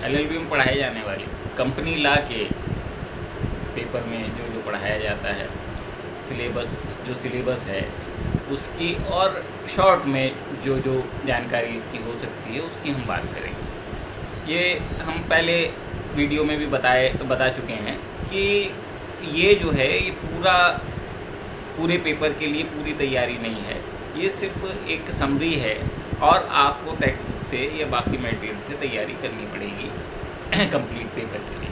LLB में पढ़ाए जाने वाली कंपनी लॉ के पेपर में जो पढ़ाया जाता है, सिलेबस है उसकी, और शॉर्ट में जो जानकारी इसकी हो सकती है उसकी हम बात करेंगे। ये हम पहले वीडियो में भी बता चुके हैं कि ये जो है ये पूरे पेपर के लिए पूरी तैयारी नहीं है, ये सिर्फ एक समरी है और आपको टेक्स्ट से या बाकी मटेरियल से तैयारी करनी पड़ेगी कंप्लीट पेपर के लिए।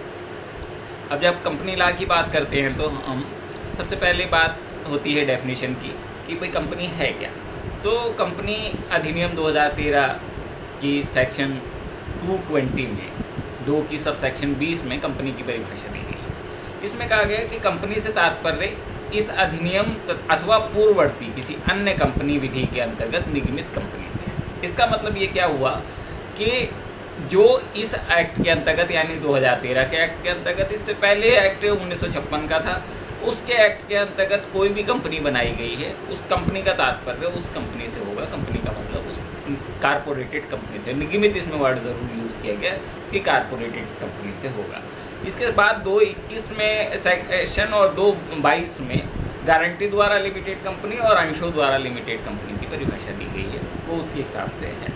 अब जब कंपनी लॉ की बात करते हैं तो हम सबसे पहले बात होती है डेफिनेशन की कि भाई कंपनी है क्या। तो कंपनी अधिनियम 2013 की सेक्शन 220 में 2 की सब सेक्शन 20 में कंपनी की परिभाषा दी गई है। इसमें कहा गया कि कंपनी से तात्पर्य इस अधिनियम अथवा पूर्ववर्ती किसी अन्य कंपनी विधि के अंतर्गत निगमित कंपनी से है। इसका मतलब ये क्या हुआ कि जो इस एक्ट के अंतर्गत यानी 2013 के एक्ट के अंतर्गत, इससे पहले एक्ट 1956 का था, उसके एक्ट के अंतर्गत कोई भी कंपनी बनाई गई है, उस कंपनी का तात्पर्य उस कंपनी से होगा। कंपनी का मतलब उस कारपोरेटेड कंपनी से, निगमित इसमें वर्ड ज़रूर यूज़ किया गया कि कारपोरेटेड कंपनी से होगा। इसके बाद 221 में सेक्शन और 222 में गारंटी द्वारा लिमिटेड कंपनी और अंशों द्वारा लिमिटेड कंपनी की परिभाषा दी गई है, वो उसके हिसाब से है।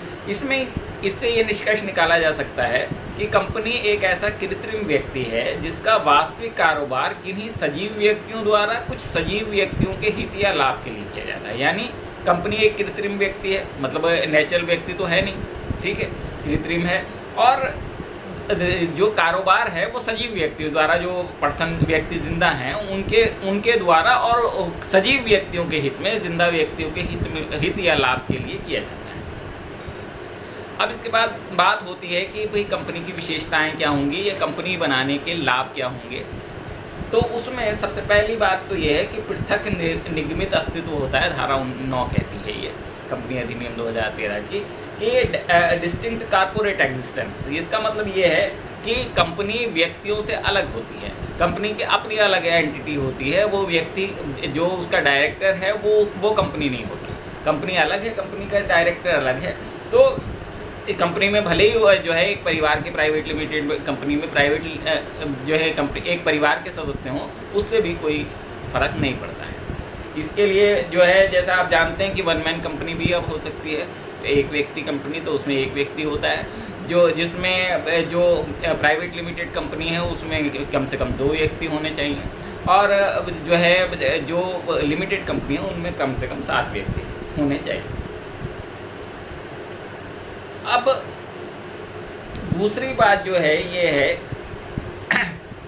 इससे ये निष्कर्ष निकाला जा सकता है कि कंपनी एक ऐसा कृत्रिम व्यक्ति है जिसका वास्तविक कारोबार किन्हीं सजीव व्यक्तियों द्वारा कुछ सजीव व्यक्तियों के हित या लाभ के लिए किया जाता है। यानी कंपनी एक कृत्रिम व्यक्ति है, मतलब नेचुरल व्यक्ति तो है नहीं, ठीक है, कृत्रिम है, और जो कारोबार है वो सजीव व्यक्तियों द्वारा, जो पर्सन व्यक्ति जिंदा हैं उनके द्वारा और सजीव व्यक्तियों के हित में, जिंदा व्यक्तियों के हित या लाभ के लिए किया जाता है। अब इसके बाद बात होती है कि भाई कंपनी की विशेषताएं क्या होंगी या कंपनी बनाने के लाभ क्या होंगे। तो उसमें सबसे पहली बात तो ये है कि पृथक निगमित अस्तित्व होता है। धारा 9 कहती है ये कंपनी अधिनियम 2013 की कि डिस्टिंक्ट कारपोरेट एग्जिस्टेंस। इसका मतलब ये है कि कंपनी व्यक्तियों से अलग होती है, कंपनी की अपनी अलग एंटिटी होती है। वो व्यक्ति जो उसका डायरेक्टर है वो कंपनी नहीं होती, कंपनी अलग है, कंपनी का डायरेक्टर अलग है। तो कंपनी में भले ही जो है एक परिवार के प्राइवेट लिमिटेड कंपनी में प्राइवेट जो है कंपनी एक परिवार के सदस्य हों, उससे भी कोई फ़र्क नहीं पड़ता है। इसके लिए जो है जैसा आप जानते हैं कि वन मैन कंपनी भी अब हो सकती है, एक व्यक्ति कंपनी, तो उसमें एक व्यक्ति होता है। जिसमें जो प्राइवेट लिमिटेड कंपनी है उसमें कम से कम 2 व्यक्ति होने चाहिए, और जो है जो लिमिटेड कंपनी है उनमें कम से कम 7 व्यक्ति होने चाहिए। अब दूसरी बात जो है ये है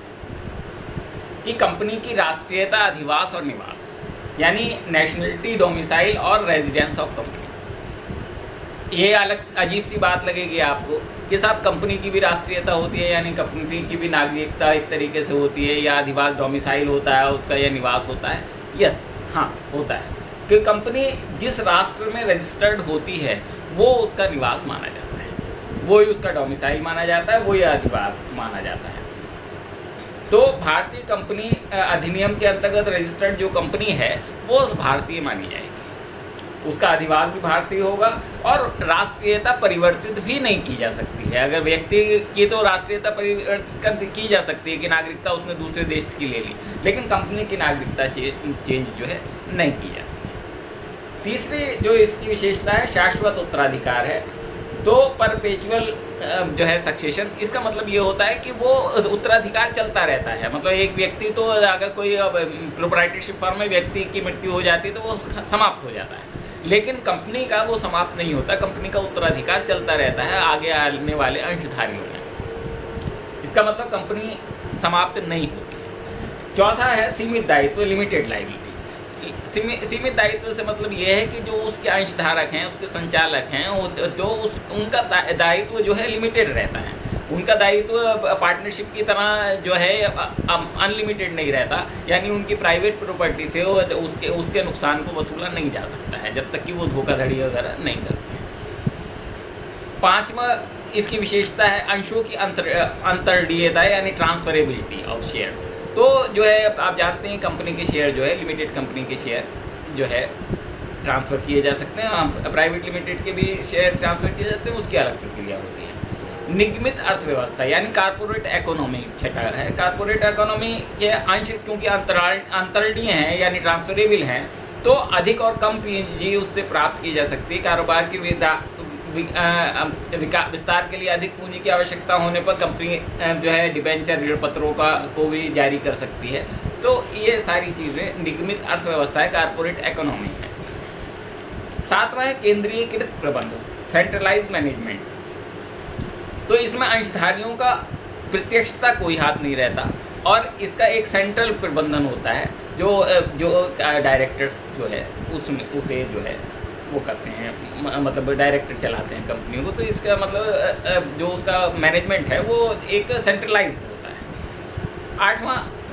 कि कंपनी की राष्ट्रीयता, अधिवास और निवास, यानी नेशनलिटी, डोमिसाइल और रेजिडेंस ऑफ कंपनी। ये अलग अजीब सी बात लगेगी आपको कि साहब कंपनी की भी राष्ट्रीयता होती है, यानी कंपनी की भी नागरिकता एक तरीके से होती है, या अधिवास डोमिसाइल होता है उसका, या निवास होता है। यस, हाँ होता है कि कंपनी जिस राष्ट्र में रजिस्टर्ड होती है वो उसका निवास माना जाता है, वो ही उसका डोमिसाइल माना जाता है, वो ही अधिवास माना जाता है। तो भारतीय कंपनी अधिनियम के अंतर्गत रजिस्टर्ड जो कंपनी है वो भारतीय मानी जाएगी, उसका अधिवास भी भारतीय होगा, और राष्ट्रीयता परिवर्तित भी नहीं की जा सकती है। अगर व्यक्ति की तो राष्ट्रीयता परिवर्तित की जा सकती है कि नागरिकता उसने दूसरे देश की ले ली, लेकिन कंपनी की नागरिकता चेंज जो है नहीं की जाती। तीसरी जो इसकी विशेषता है शाश्वत उत्तराधिकार है। तो परपेचुअल जो है सक्सेशन, इसका मतलब ये होता है कि वो उत्तराधिकार चलता रहता है। मतलब एक व्यक्ति तो अगर कोई प्रोप्राइटरशिप फर्म में व्यक्ति की मृत्यु हो जाती है तो वो समाप्त हो जाता है, लेकिन कंपनी का वो समाप्त नहीं होता, कंपनी का उत्तराधिकार चलता रहता है आगे आने वाले अंशधारियों में। इसका मतलब कंपनी समाप्त नहीं होती। चौथा है सीमित दायित्व, लिमिटेड लायबिलिटी। सीमित दायित्व से मतलब ये है कि जो उसके अंशधारक हैं, उसके संचालक हैं, तो उनका दायित्व जो है लिमिटेड रहता है। उनका दायित्व पार्टनरशिप की तरह जो है अनलिमिटेड नहीं रहता, यानी उनकी प्राइवेट प्रॉपर्टी से उसके नुकसान को वसूला नहीं जा सकता है जब तक कि वो धोखाधड़ी वगैरह नहीं करते हैं। 5वां इसकी विशेषता है अंशों की अंतरडीयता, यानी ट्रांसफरेबिलिटी ऑफ शेयर्स। तो जो है आप जानते हैं कंपनी के शेयर जो है, लिमिटेड कंपनी के शेयर जो है ट्रांसफ़र किए जा सकते हैं, प्राइवेट लिमिटेड के भी शेयर ट्रांसफ़र किए जाते हैं, उसकी अलग प्रक्रिया होती है। निगमित अर्थव्यवस्था यानी कारपोरेट इकोनॉमी छठा है। कारपोरेट इकोनॉमी के अंश क्योंकि अंतरलीय हैं यानी ट्रांसफरेबल हैं, तो अधिक और कम पूंजी उससे प्राप्त की जा सकती है। कारोबार की विस्तार के लिए अधिक पूंजी की आवश्यकता होने पर कंपनी जो है डिबेंचर ऋण पत्रों को भी जारी कर सकती है। तो ये सारी चीज़ें निगमित अर्थव्यवस्था है, कारपोरेट इकोनॉमी है। सातवां है केंद्रीयकृत प्रबंधन, सेंट्रलाइज मैनेजमेंट। तो इसमें अंशधारियों का प्रत्यक्षता कोई हाथ नहीं रहता और इसका एक सेंट्रल प्रबंधन होता है जो डायरेक्टर्स जो है उसमें उसे जो है वो करते हैं, मतलब डायरेक्टर चलाते हैं कंपनियों को। तो इसका मतलब जो उसका मैनेजमेंट है वो एक सेंट्रलाइज होता है। आठवां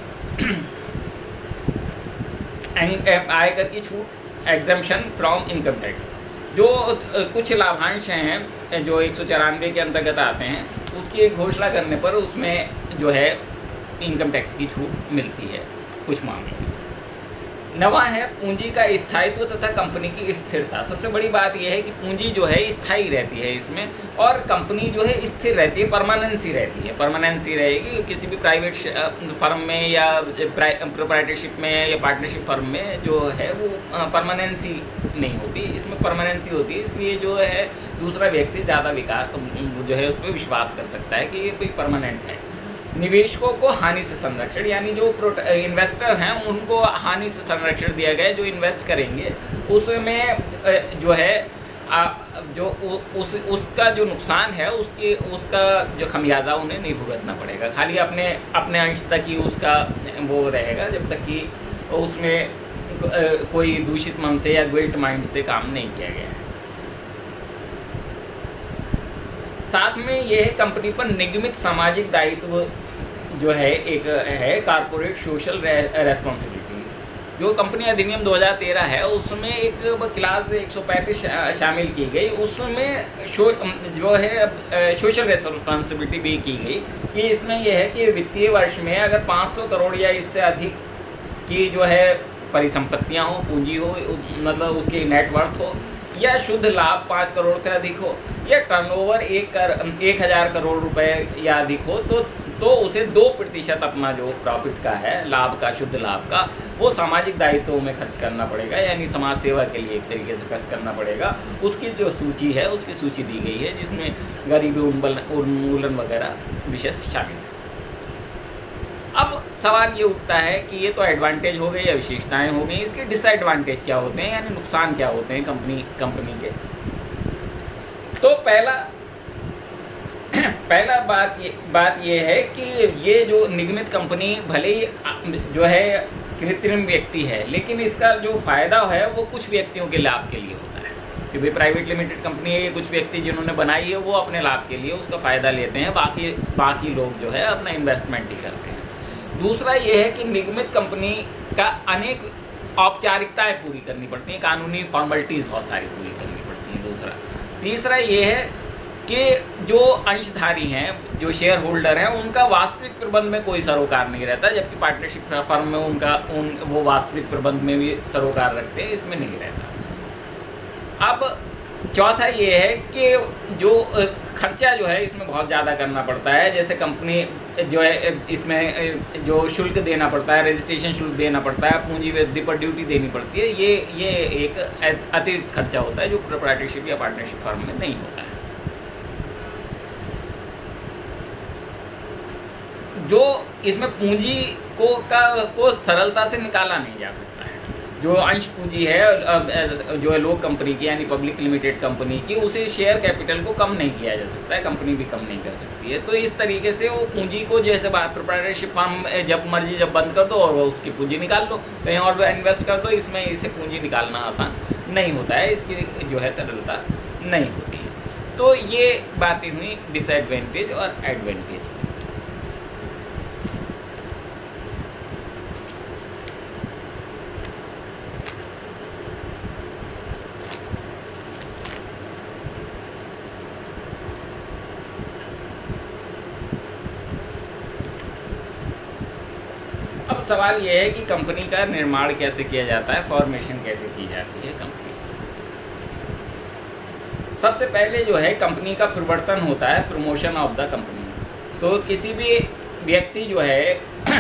आयकर की छूट, एग्जम्पशन फ्रॉम इनकम टैक्स। जो कुछ लाभांश हैं जो 194 के अंतर्गत आते हैं, उसकी घोषणा करने पर उसमें जो है इनकम टैक्स की छूट मिलती है कुछ मामलों में। नवा है पूंजी का स्थायित्व तथा कंपनी की स्थिरता। सबसे बड़ी बात यह है कि पूंजी जो है स्थायी रहती है इसमें, और कंपनी जो है स्थिर रहती है, परमानेंसी रहती है। परमानेंसी रहेगी किसी भी प्राइवेट फर्म में या प्रोप्राइटरशिप में या पार्टनरशिप फर्म में जो है वो परमानेंसी नहीं होती, इसमें परमानेंसी होती है। इसलिए जो है दूसरा व्यक्ति ज़्यादा विकास जो है उस पर विश्वास कर सकता है कि ये कोई परमानेंट है। निवेशकों को हानि से संरक्षण, यानी जो इन्वेस्टर हैं उनको हानि से संरक्षण दिया गया है। जो इन्वेस्ट करेंगे उसमें जो है जो उसका जो नुकसान है उसका जो खमियाजा उन्हें नहीं भुगतना पड़ेगा, खाली अपने अंश तक ही उसका वो रहेगा, जब तक कि उसमें कोई दूषित मन से या गिल्ट माइंड से काम नहीं किया गया है। साथ में यह है कंपनी पर निगमित सामाजिक दायित्व जो है एक है कारपोरेट सोशल रेस्पॉन्सिबिलिटी। जो कंपनी अधिनियम 2013 है उसमें एक क्लास 135 शामिल की गई, उसमें जो है सोशल रेस्पॉन्सिबिलिटी भी की गई कि इसमें यह है कि वित्तीय वर्ष में अगर 500 करोड़ या इससे अधिक की जो है परिसंपत्तियां हो, पूंजी हो, मतलब उसकी नेटवर्थ हो, या शुद्ध लाभ 5 करोड़ से अधिक हो, या टर्नओवर 1000 करोड़ रुपए या अधिक हो, तो उसे 2% अपना जो प्रॉफिट का है, लाभ का, शुद्ध लाभ का, वो सामाजिक दायित्वों में खर्च करना पड़ेगा, यानी समाज सेवा के लिए एक तरीके से खर्च करना पड़ेगा। उसकी जो सूची है उसकी सूची दी गई है जिसमें गरीबी उन्मूलन वगैरह विषय शामिल है। अब सवाल ये उठता है कि ये तो एडवांटेज हो गए या विशेषताएं हो गई, इसके डिसएडवांटेज क्या होते हैं, यानी नुकसान क्या होते हैं कंपनी के। तो पहला बात ये है कि ये जो निगमित कंपनी भले ही जो है कृत्रिम व्यक्ति है, लेकिन इसका जो फ़ायदा है वो कुछ व्यक्तियों के लाभ के लिए होता है। क्योंकि प्राइवेट लिमिटेड कंपनी है, कुछ व्यक्ति जिन्होंने बनाई है वो अपने लाभ के लिए उसका फ़ायदा लेते हैं, बाकी लोग जो है अपना इन्वेस्टमेंट ही करते हैं। दूसरा ये है कि निगमित कंपनी का अनेक औपचारिकताएं पूरी करनी पड़ती हैं, कानूनी फॉर्मेलिटीज़ बहुत सारी पूरी करनी पड़ती हैं। तीसरा ये है कि जो अंशधारी हैं, जो शेयर होल्डर हैं, उनका वास्तविक प्रबंध में कोई सरोकार नहीं रहता, जबकि पार्टनरशिप फर्म में वो वास्तविक प्रबंध में भी सरोकार रखते हैं, इसमें नहीं रहता। अब चौथा ये है कि जो खर्चा जो है इसमें बहुत ज़्यादा करना पड़ता है। जैसे कंपनी जो है इसमें जो शुल्क देना पड़ता है, रजिस्ट्रेशन शुल्क देना पड़ता है, पूंजी वृद्धि पर ड्यूटी देनी पड़ती है, ये एक अतिरिक्त खर्चा होता है जो प्रोप्राइटरशिप या पार्टनरशिप फर्म में नहीं होता है। जो इसमें पूंजी को सरलता से निकाला नहीं जा सकता है। जो अंश पूंजी है जो है लोग कंपनी की यानी पब्लिक लिमिटेड कंपनी की, उसे शेयर कैपिटल को कम नहीं किया जा सकता है, कंपनी भी कम नहीं कर सकती है। तो इस तरीके से वो पूंजी को जैसे प्रोप्राइटरशिप फर्म जब मर्जी जब बंद कर दो और उसकी पूंजी निकाल लो, कहीं और इन्वेस्ट कर दो, इसमें इसे पूंजी निकालना आसान नहीं होता है, इसकी जो है तरलता नहीं होती है। तो ये बातें हुई डिसएडवांटेज और एडवांटेज। सवाल यह है कि कंपनी का निर्माण कैसे किया जाता है, फॉर्मेशन कैसे की जाती है कंपनी। सबसे पहले जो है कंपनी का परिवर्तन होता है, प्रमोशन ऑफ द कंपनी। तो किसी भी व्यक्ति जो है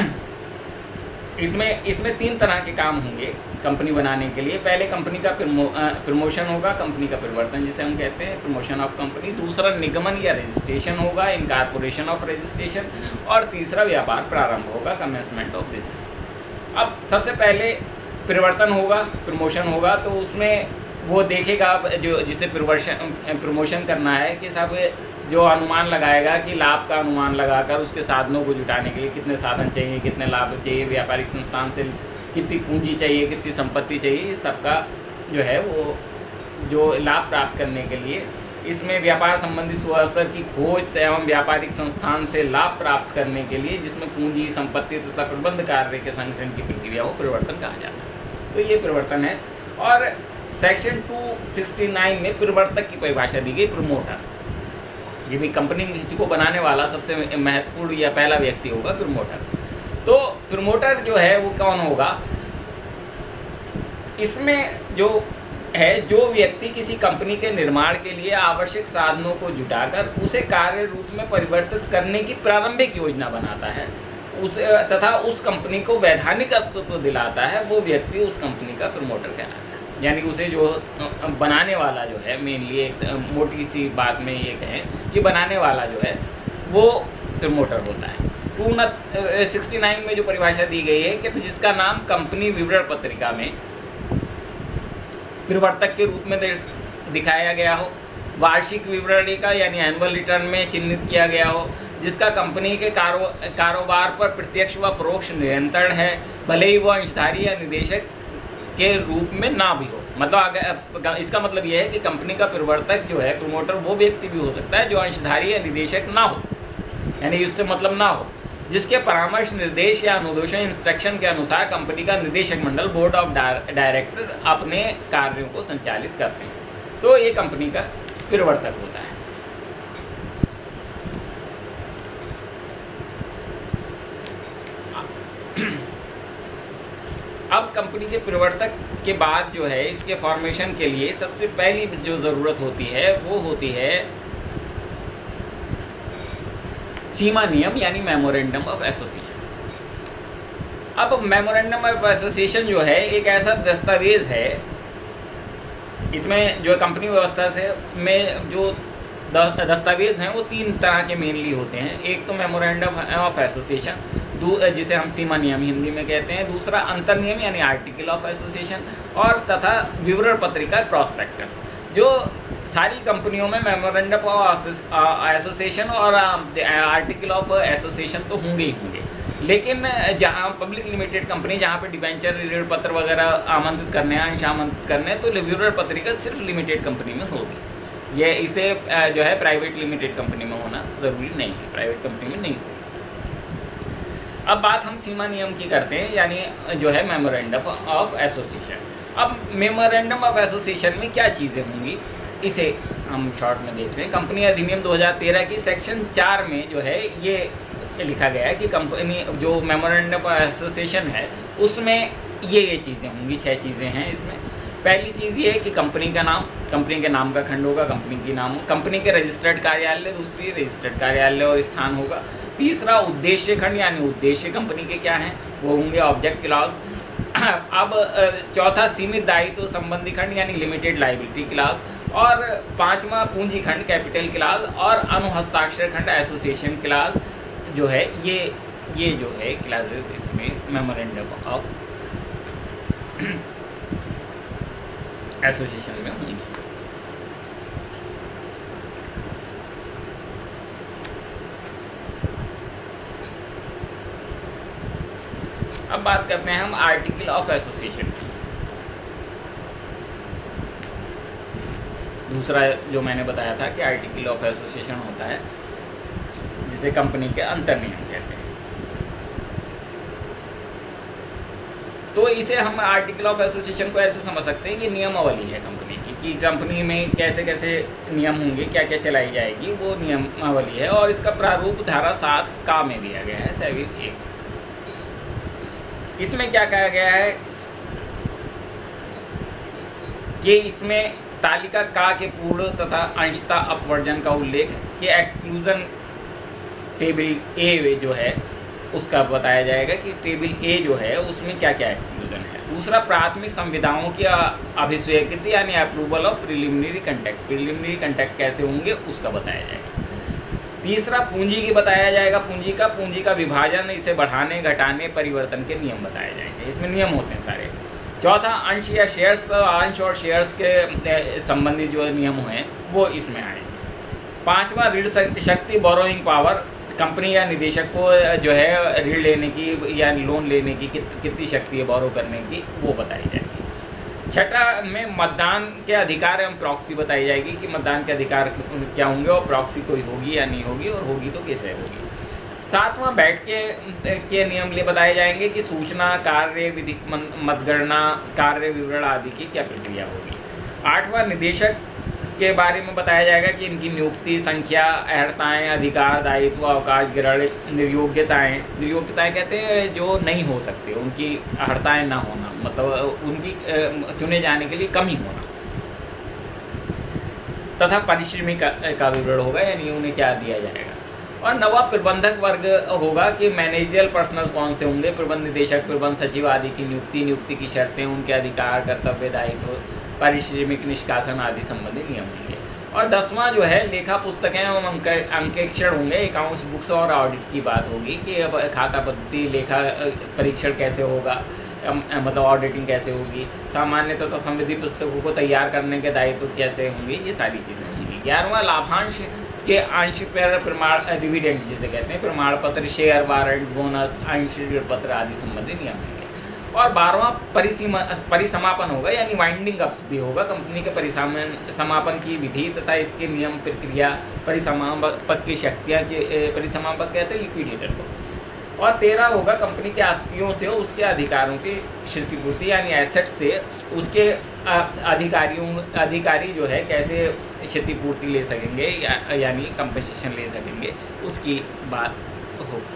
इसमें 3 तरह के काम होंगे कंपनी बनाने के लिए। पहले कंपनी का प्रमोशन होगा, कंपनी का परिवर्तन जिसे हम कहते हैं, प्रमोशन ऑफ कंपनी। दूसरा निगमन या रजिस्ट्रेशन होगा, इनकॉर्पोरेशन ऑफ रजिस्ट्रेशन। और तीसरा व्यापार प्रारंभ होगा, कमेंसमेंट ऑफ बिजनेस। अब सबसे पहले परिवर्तन होगा, प्रमोशन होगा, तो उसमें वो देखेगा जो जिसे प्रमोशन करना है कि सब जो अनुमान लगाएगा कि लाभ का अनुमान लगाकर उसके साधनों को जुटाने के लिए कितने साधन चाहिए, कितने लाभ चाहिए, व्यापारिक संस्थान से कितनी पूंजी चाहिए, कितनी संपत्ति चाहिए, इस सब का जो है वो जो लाभ प्राप्त करने के लिए इसमें व्यापार संबंधी सुअवसर की खोज एवं व्यापारिक संस्थान से लाभ प्राप्त करने के लिए जिसमें पूंजी, संपत्ति तथा प्रबंध कार्य के संगठन की प्रक्रिया को परिवर्तन कहा जाता है। तो ये परिवर्तन है। और सेक्शन 269 में परिवर्तक की परिभाषा दी गई, प्रमोटर। ये भी कंपनी को बनाने वाला सबसे महत्वपूर्ण या पहला व्यक्ति होगा, प्रमोटर। तो प्रमोटर जो है वो कौन होगा? इसमें जो है, जो व्यक्ति किसी कंपनी के निर्माण के लिए आवश्यक साधनों को जुटाकर उसे कार्य रूप में परिवर्तित करने की प्रारंभिक योजना बनाता है तथा उस कंपनी को वैधानिक अस्तित्व दिलाता है, वो व्यक्ति उस कंपनी का प्रमोटर कहलाता है। यानी उसे जो बनाने वाला जो है, मेनली एक मोटी सी बात में ये कहें कि बनाने वाला जो है वो प्रमोटर होता है। 269 में जो परिभाषा दी गई है कि जिसका नाम कंपनी विवरण पत्रिका में परिवर्तक के रूप में दिखाया गया हो, वार्षिक विवरणी का यानी एनुअल रिटर्न में चिन्हित किया गया हो, जिसका कंपनी के कारोबार पर प्रत्यक्ष व परोक्ष नियंत्रण है, भले ही वो अंशधारी या निदेशक के रूप में ना भी हो। मतलब इसका मतलब यह है कि कंपनी का परिवर्तक जो है, प्रमोटर, वो व्यक्ति भी हो सकता है जो अंशधारी या निदेशक ना हो, यानी इससे मतलब ना हो, जिसके परामर्श, निर्देश या अनुदेशन, इंस्ट्रक्शन के अनुसार कंपनी का निदेशक मंडल, बोर्ड ऑफ डायरेक्टर अपने कार्यों को संचालित करते हैं। तो ये कंपनी का परिवर्तक होता है। अब कंपनी के परिवर्तक के बाद जो है, इसके फॉर्मेशन के लिए सबसे पहली जो ज़रूरत होती है वो होती है सीमा नियम यानी मेमोरेंडम ऑफ एसोसिएशन। अब मेमोरेंडम ऑफ एसोसिएशन जो है एक ऐसा दस्तावेज है, इसमें जो कंपनी व्यवस्था से में जो दस्तावेज हैं वो 3 तरह के मेनली होते हैं। एक तो मेमोरेंडम ऑफ एसोसिएशन, जिसे हम सीमा नियम हिंदी में कहते हैं। दूसरा अंतर नियम यानी आर्टिकल ऑफ एसोसिएशन, और तथा विवरण पत्रिका, प्रॉस्पेक्टस। जो सारी कंपनियों में मेमोरेंडम ऑफ एसोसिएशन और आर्टिकल ऑफ एसोसिएशन तो होंगे ही होंगे, लेकिन जहाँ पब्लिक लिमिटेड कंपनी, जहाँ पे डिबेंचर, ऋण पत्र वगैरह आमंत्रित करने हैं, अंश आमंत्रित करने हैं, तो विवरण पत्रिका सिर्फ लिमिटेड कंपनी में होगी। ये इसे जो है प्राइवेट लिमिटेड कंपनी में होना ज़रूरी नहीं है, प्राइवेट कंपनी में नहीं। अब बात हम सीमा नियम की करते हैं, यानी जो है मेमोरेंडम ऑफ एसोसिएशन। अब मेमोरेंडम ऑफ एसोसिएशन में क्या चीज़ें होंगी, इसे हम शॉर्ट में देखते हैं। कंपनी अधिनियम 2013 की सेक्शन 4 में जो है ये लिखा गया है कि कंपनी जो मेमोरेंडम ऑफ एसोसिएशन है उसमें ये चीज़ें होंगी, 6 चीज़ें हैं इसमें। पहली चीज़ ये है कि कंपनी का नाम, कंपनी के नाम का खंड होगा, कंपनी की नाम, कंपनी के रजिस्टर्ड कार्यालय, दूसरी रजिस्टर्ड कार्यालय और स्थान होगा। तीसरा उद्देश्य खंड, यानी उद्देश्य कंपनी के क्या हैं वो होंगे, ऑब्जेक्ट क्लॉज। अब चौथा सीमित दायित्व संबंधी खंड यानी लिमिटेड लायबिलिटी क्लॉज। और 5वां पूंजी खंड, कैपिटल क्लॉज। और अनुहस्ताक्षर खंड, एसोसिएशन क्लॉज जो है, ये जो है क्लॉजेज इसमें मेमोरेंडम ऑफ एसोसिएशन में होंगी। अब बात करते हैं हम आर्टिकल ऑफ एसोसिएशन की। दूसरा जो मैंने बताया था कि आर्टिकल ऑफ एसोसिएशन होता है जिसे कंपनी के अंतर नियम कहते हैं। तो इसे हम आर्टिकल ऑफ एसोसिएशन को ऐसे समझ सकते हैं कि नियमावली है कंपनी की, कि कंपनी में कैसे कैसे नियम होंगे, क्या क्या चलाई जाएगी, वो नियमावली है। और इसका प्रारूप धारा 7 का में दिया गया है, 7(1). इसमें क्या कहा गया है कि इसमें तालिका का के पूर्ण तथा अंशतः अपवर्जन का उल्लेख कि एक्सक्लूजन टेबल ए जो है उसका बताया जाएगा कि टेबल ए जो है उसमें क्या क्या एक्सक्लूजन है। दूसरा, प्राथमिक संविदाओं की अभिस्वीकृति यानी approval of preliminary contact, preliminary contact कैसे होंगे उसका बताया जाएगा। तीसरा, पूंजी की बताया जाएगा, पूंजी का विभाजन, इसे बढ़ाने घटाने परिवर्तन के नियम बताए जाएंगे, इसमें नियम होते हैं सारे। चौथा, अंश या शेयर्स, अंश और शेयर्स के संबंधित जो नियम हैं वो इसमें आएंगे। पांचवा, ऋण शक्ति, बोरोइंग पावर, कंपनी या निदेशक को जो है ऋण लेने की या लोन लेने की कितनी शक्ति है बोरो करने की, वो बताई जाएगी। छठा में मतदान के अधिकार एवं प्रॉक्सी बताई जाएगी कि मतदान के अधिकार क्या होंगे और प्रॉक्सी कोई होगी या नहीं होगी, और होगी तो कैसे होगी। सातवां, बैठ के नियम लिए बताए जाएंगे कि सूचना, कार्य विधि, मतगणना, कार्य विवरण आदि की क्या प्रक्रिया होगी। आठवां, निदेशक के बारे में बताया जाएगा कि इनकी नियुक्ति, संख्या, अहर्ताएँ, अधिकार, दायित्व, अवकाश ग्रहण, निर्योग्यताएँ कहते हैं जो नहीं हो सकते, उनकी अहर्ताएँ ना होना, मतलब उनकी चुने जाने के लिए कम ही होना, तथा परिश्रमी का विवरण होगा, यानी उन्हें क्या दिया जाएगा। और नवा, प्रबंधक वर्ग होगा कि मैनेजरियल पर्सनल कौन से होंगे, प्रबंध निदेशक, प्रबंध सचिव आदि की नियुक्ति की शर्तें, उनके अधिकार, कर्तव्य, दायित्व, पारिश्रमिक निष्कासन आदि संबंधी नियम होंगे। और 10वां जो है लेखा पुस्तकें एवं अंकेक्षण होंगे, अकाउंट्स बुक्स और ऑडिट की बात होगी कि अब खाता पद्धति, लेखा परीक्षण कैसे होगा, मतलब ऑडिटिंग कैसे होगी, सामान्य तथा संविधि पुस्तकों को तैयार करने के दायित्व कैसे होंगे, ये सारी चीज़ें होंगी। 11वां, लाभांश के अंश पर प्रमाण, डिविडेंड जिसे कहते हैं, प्रमाण पत्र, शेयर, वारंट, बोनस, अंश पत्र आदि संबंधी नियम होंगे। और 12वां, परिसमापन होगा, यानी वाइंडिंग अप भी होगा, कंपनी के परिसमापन की विधि तथा इसके नियम, प्रक्रिया, परिसमापक की शक्तियाँ के, परिसमापक कहते हैं लिक्विडेटर को। और 13 होगा, कंपनी के आस्तियों से उसके अधिकारों की क्षतिपूर्ति, यानी एसेट से उसके अधिकारी जो है कैसे क्षतिपूर्ति ले सकेंगे, यानी कंपनसेशन ले सकेंगे, उसकी बात होगी।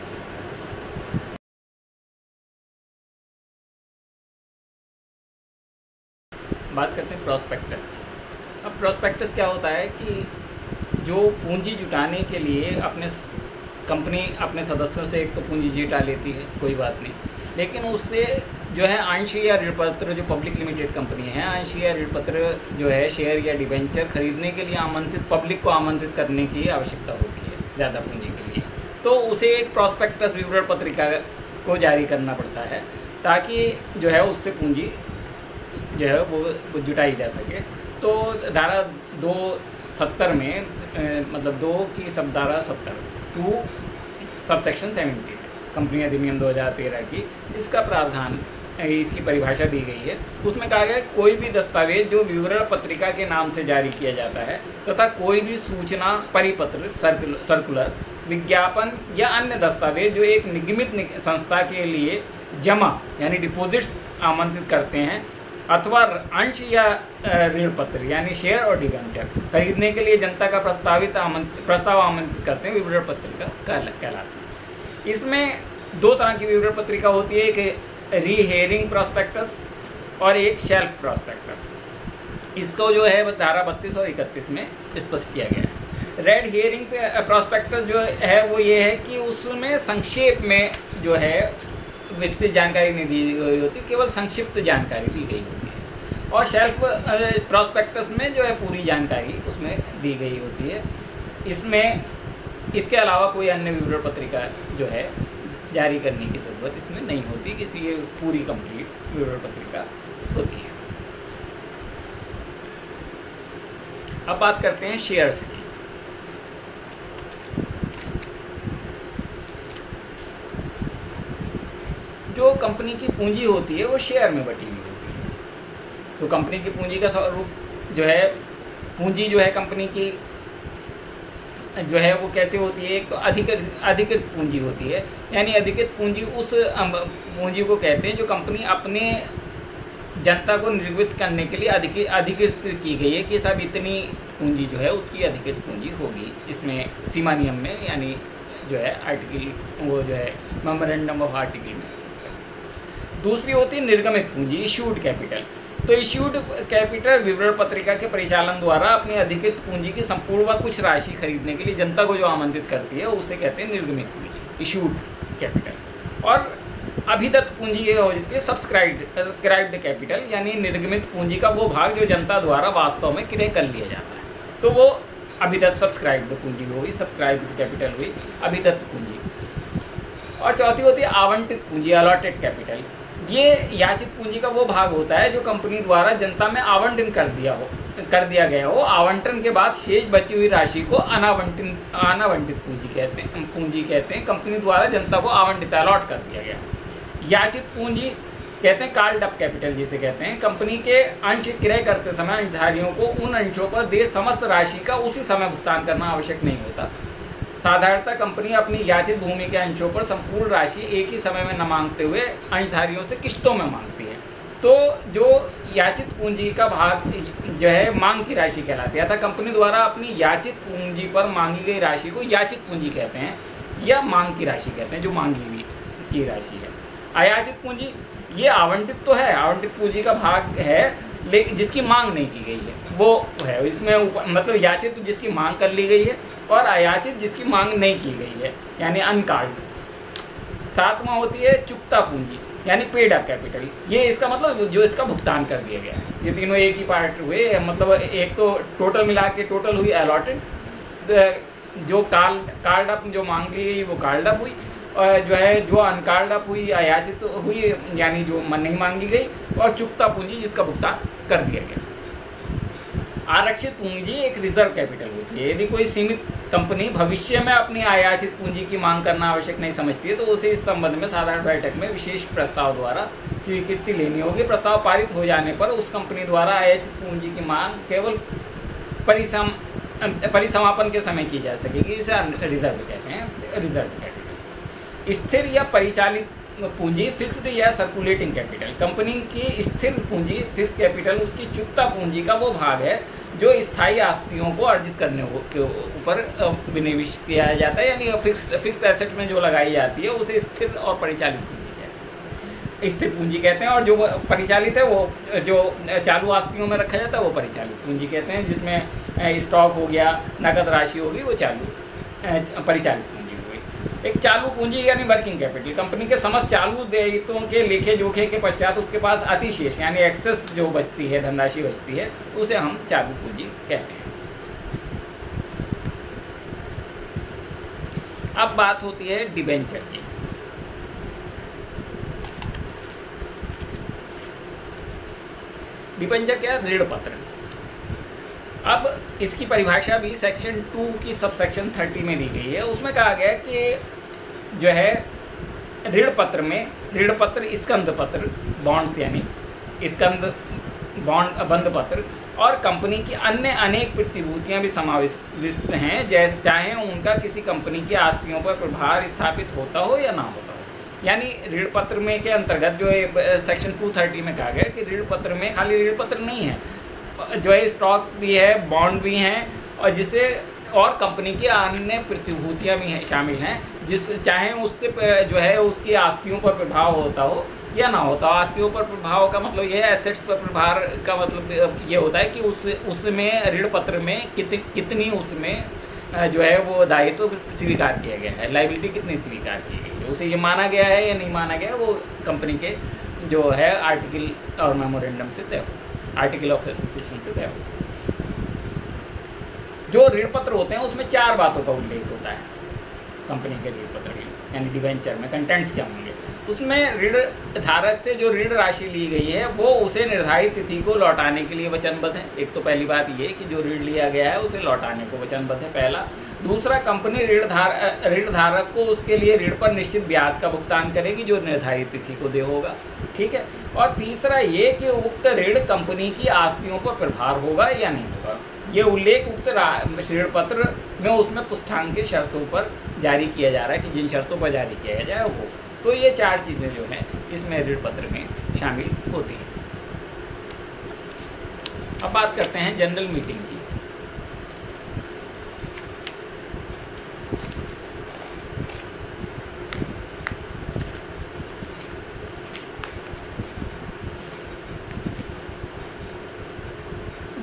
बात करते हैं प्रोस्पेक्टस की। अब प्रोस्पेक्टस क्या होता है कि जो पूंजी जुटाने के लिए कंपनी अपने सदस्यों से एक तो पूंजी जुटा लेती है, कोई बात नहीं, लेकिन उससे जो है अंश या ऋण पत्र, जो पब्लिक लिमिटेड कंपनी है, अंश या ऋण पत्र जो है शेयर या डिबेंचर खरीदने के लिए पब्लिक को आमंत्रित करने की आवश्यकता होती है ज़्यादा पूंजी के लिए, तो उसे एक प्रोस्पेक्टस विवरण पत्रिका को जारी करना पड़ता है ताकि जो है उससे पूंजी जो है वो जुटाई जा सके। तो धारा 270 में मतलब 2 की सब धारा 70 2 सबसेक्शन 70 कंपनी अधिनियम 2013 की इसका प्रावधान, इसकी परिभाषा दी गई है। उसमें कहा गया है कोई भी दस्तावेज जो विवरण पत्रिका के नाम से जारी किया जाता है तथा कोई भी सूचना, परिपत्र, सर्कुलर, विज्ञापन या अन्य दस्तावेज जो एक निगमित संस्था के लिए जमा यानी डिपॉजिट्स आमंत्रित करते हैं अथवा अंश या ऋण पत्र यानी शेयर और डिबेंचर खरीदने के लिए जनता का प्रस्ताव आमंत्रित करते हैं, विवरण पत्रिका कहलाते हैं। इसमें 2 तरह की विवरण पत्रिका होती है, एक रीहेयरिंग प्रॉस्पेक्टस और एक शेल्फ प्रॉस्पेक्टस। इसको जो है धारा 32 और 31 में स्पष्ट किया गया है। रेड हियरिंग प्रॉस्पेक्टस जो है वो ये है कि उसमें संक्षेप में जो है विस्तृत जानकारी नहीं दी गई होती, केवल संक्षिप्त जानकारी दी गई होती है। और शेल्फ प्रॉस्पेक्टस में जो है पूरी जानकारी उसमें दी गई होती है। इसमें इसके अलावा कोई अन्य विवरण पत्रिका जो है जारी करने की ज़रूरत इसमें नहीं होती, किसी ये पूरी कंप्लीट विवरण पत्रिका होती है। अब बात करते हैं शेयर्स की। जो कंपनी की पूंजी होती है वो शेयर में बटी हुई होती है। तो कंपनी की पूंजी का स्वरूप जो है, पूंजी जो है कंपनी की जो है वो कैसे होती है, एक तो अधिकृत पूंजी होती है, यानी अधिकृत पूंजी उस पूंजी को कहते हैं जो कंपनी अपने जनता को निर्मित करने के लिए अधिकृत की गई है कि सब इतनी पूंजी जो है उसकी अधिकृत पूंजी होगी। इसमें सीमा नियम में यानी जो है आर्टिकल वो जो है मेमोरेंडम ऑफ आर्टिकल में। दूसरी होती है निर्गमित पूंजी, इशूड कैपिटल। तो इश्यूड कैपिटल विवरण पत्रिका के परिचालन द्वारा अपनी अधिकृत पूंजी की संपूर्ण व कुछ राशि खरीदने के लिए जनता को जो आमंत्रित करती है उसे कहते हैं निर्गमित पूंजी, इश्यूड कैपिटल। और अभिदत्त पूंजी ये हो जाती है सब्सक्राइब्ड कैपिटल, यानी निर्गमित पूंजी का वो भाग जो जनता द्वारा वास्तव में क्रय कर लिया जाता है, तो वो अभिदत्त सब्सक्राइब्ड पूंजी हुई, सब्सक्राइब्ड कैपिटल हुई अभिदत्त पूंजी। और चौथी होती है आवंटित पूंजी, अलॉटेड कैपिटल। ये याचित पूंजी का वो भाग होता है जो कंपनी द्वारा जनता में आवंटन कर दिया गया हो। आवंटन के बाद शेष बची हुई राशि को अनावंटित पूंजी कहते हैं। कंपनी द्वारा जनता को आवंटित अलॉट कर दिया गया। याचित पूंजी कहते हैं कॉल्ड अप कैपिटल जिसे कहते हैं। कंपनी के अंश क्रय करते समय अंशधारियों को उन अंशों पर देय समस्त राशि का उसी समय भुगतान करना आवश्यक नहीं होता। साधारणतः कंपनी अपनी याचित भूमि के अंशों पर संपूर्ण राशि एक ही समय में न मांगते हुए अंशधारियों से किस्तों में मांगती है। तो जो याचित पूंजी का भाग जो है मांग की राशि कहलाती है, अतः कंपनी द्वारा अपनी याचित पूंजी पर मांगी गई राशि को याचित पूंजी कहते हैं या मांग की राशि कहते हैं, जो मांगी हुई की राशि है। अयाचित पूंजी ये आवंटित तो है, आवंटित पूंजी का भाग है लेकिन जिसकी मांग नहीं की गई है वो है। इसमें मतलब याचित जिसकी मांग कर ली गई है और अयाचित जिसकी मांग नहीं की गई है, यानी अनकॉल्ड। सातवां होती है चुकता पूंजी, यानी पेड अप कैपिटल। ये इसका मतलब जो इसका भुगतान कर दिया गया है। ये तीनों एक ही पार्ट हुए, मतलब एक तो टोटल मिला के टोटल हुई अलॉटेड, जो कार्ड अप जो मांग ली गई वो कार्ड अप हुई, और जो है जो अनकार्ड अप हुई अयाचित हुई यानी जो नहीं मांगी गई, और चुकता पूंजी जिसका भुगतान कर दिया गया। आरक्षित पूंजी एक रिजर्व कैपिटल होती है। यदि कोई सीमित कंपनी भविष्य में अपनी अयाचित पूंजी की मांग करना आवश्यक नहीं समझती है तो उसे इस संबंध में साधारण बैठक में विशेष प्रस्ताव द्वारा स्वीकृति लेनी होगी। प्रस्ताव पारित हो जाने पर उस कंपनी द्वारा अयाचित पूंजी की मांग केवल परिसमापन के समय की जा सकेगी। इसे रिजर्व कहते हैं, रिजर्व कैपिटल। स्थिर या परिचालित पूंजी फिक्स्ड या सर्कुलेटिंग कैपिटल। कंपनी की स्थिर पूंजी फिक्स कैपिटल उसकी चुकता पूंजी का वो भाग है जो स्थायी आस्तियों को अर्जित करने के ऊपर विनिवेश किया जाता है, यानी फिक्स एसेट में जो लगाई जाती है उसे स्थिर और परिचालित पूंजी कहते हैं, स्थिर पूंजी कहते हैं। और जो परिचालित है वो जो चालू आस्तियों में रखा जाता है वो परिचालित पूंजी कहते हैं, जिसमें स्टॉक हो गया, नकद राशि होगी, वो चालू परिचालित पूंजी। एक चालू पूंजी यानी वर्किंग कैपिटल। कंपनी के समस्त चालू दायित्वों के लेखे जोखे के पश्चात उसके पास अतिशेष यानी एक्सेस जो बचती है, धनराशि बचती है, उसे हम चालू पूंजी कहते हैं। अब बात होती है डिबेंचर की। डिबेंचर क्या है? ऋण पत्र। अब इसकी परिभाषा भी सेक्शन 2 की सबसेक्शन 30 में दी गई है। उसमें कहा गया कि जो है ऋण पत्र में ऋण पत्र, स्कंद पत्र बॉन्ड्स यानी स्कंद बॉन्ड बंद पत्र और कंपनी की अन्य अनेक प्रतिभूतियां भी समाविष्ट हैं, जैसे चाहे उनका किसी कंपनी की आस्तियों पर प्रभाव स्थापित होता हो या ना होता हो। यानी ऋण पत्र में के अंतर्गत जो सेक्शन 230 में कहा गया कि ऋण पत्र में खाली ऋण पत्र नहीं है, जो है स्टॉक भी है, बॉन्ड भी हैं, और जिसे और कंपनी की अन्य प्रतिभूतियां भी हैं, शामिल हैं, जिस चाहे उससे जो है उसकी आस्तियों पर प्रभाव होता हो या ना होता हो। आस्तियों पर प्रभाव का मतलब ये है, एसेट्स पर प्रभाव का मतलब ये होता है कि उसमें ऋण पत्र में कितनी उसमें जो है वो दायित्व स्वीकार किया गया है, लायबिलिटी कितनी स्वीकार की गई है, उसे ये माना गया है या नहीं माना गया, वो कंपनी के जो है आर्टिकल और मेमोरेंडम से तय हो, आर्टिकल ऑफ एसोसिएशन से तय हो। जो ऋण पत्र होते हैं उसमें 4 बातों का उल्लेख होता है कंपनी के ऋण पत्र में, यानी डिबेंचर में कंटेंट्स क्या होंगे। उसमें ऋण धारक से जो ऋण राशि ली गई है वो उसे निर्धारित तिथि को लौटाने के लिए वचनबद्ध है। एक तो पहली बात ये कि जो ऋण लिया गया है उसे लौटाने को वचनबद्ध है, पहला। दूसरा, कंपनी ऋण धारक को उसके लिए ऋण पर निश्चित ब्याज का भुगतान करेगी जो निर्धारित तिथि को दे होगा, ठीक है। और तीसरा ये कि उक्त ऋण कंपनी की आस्तियों पर प्रभाव होगा या नहीं होगा। ये उल्लेख उक्त ऋण पत्र में उसमें पुष्टांक की शर्तों पर जारी किया जा रहा है कि जिन शर्तों पर जारी किया जाए वो। तो ये 4 चीज़ें जो हैं इसमें ऋण पत्र में शामिल होती हैं। अब बात करते हैं जनरल मीटिंग की।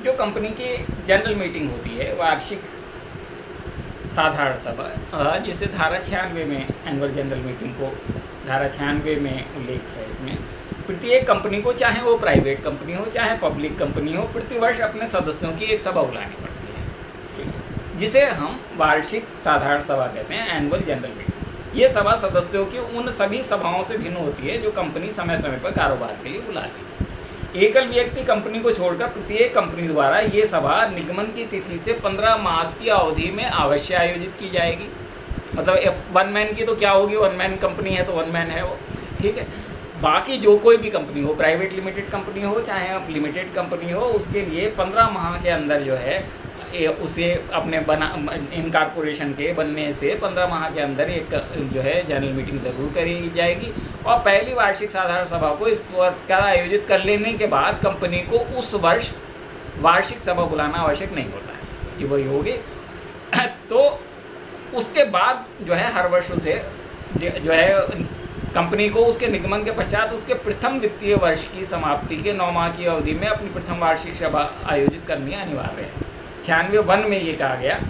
जो कंपनी की जनरल मीटिंग होती है, वार्षिक साधारण सभा, जिसे धारा 96 में एनुअल जनरल मीटिंग को धारा 96 में उल्लेख है इसमें, प्रत्येक कंपनी को, चाहे वो प्राइवेट कंपनी हो चाहे पब्लिक कंपनी हो, प्रतिवर्ष अपने सदस्यों की एक सभा बुलानी पड़ती है, ठीक है, जिसे हम वार्षिक साधारण सभा कहते हैं, एनुअल जनरल मीटिंग। ये सभा सदस्यों की उन सभी सभाओं से भिन्न होती है जो कंपनी समय समय पर कारोबार के लिए बुलाती है। एकल व्यक्ति कंपनी को छोड़कर प्रत्येक कंपनी द्वारा ये सभा निगमन की तिथि से 15 मास की अवधि में अवश्य आयोजित की जाएगी। मतलब वन मैन की तो क्या होगी, वन मैन कंपनी है तो वन मैन है वो, ठीक है। बाकी जो कोई भी कंपनी हो, प्राइवेट लिमिटेड कंपनी हो चाहे अब लिमिटेड कंपनी हो, उसके लिए 15 माह के अंदर जो है उसे अपने इन कॉर्पोरेशन के बनने से 15 माह के अंदर एक जो है जनरल मीटिंग ज़रूर करी जाएगी। और पहली वार्षिक साधारण सभा को इस प्रकार आयोजित कर लेने के बाद कंपनी को उस वर्ष वार्षिक सभा बुलाना आवश्यक नहीं होता है कि वही होगी। तो उसके बाद जो है हर वर्ष उसे जो है कंपनी को उसके निगमन के पश्चात उसके प्रथम वित्तीय वर्ष की समाप्ति के 9 माह की अवधि में अपनी प्रथम वार्षिक सभा आयोजित करनी अनिवार्य है। 96(1) में ये कहा गया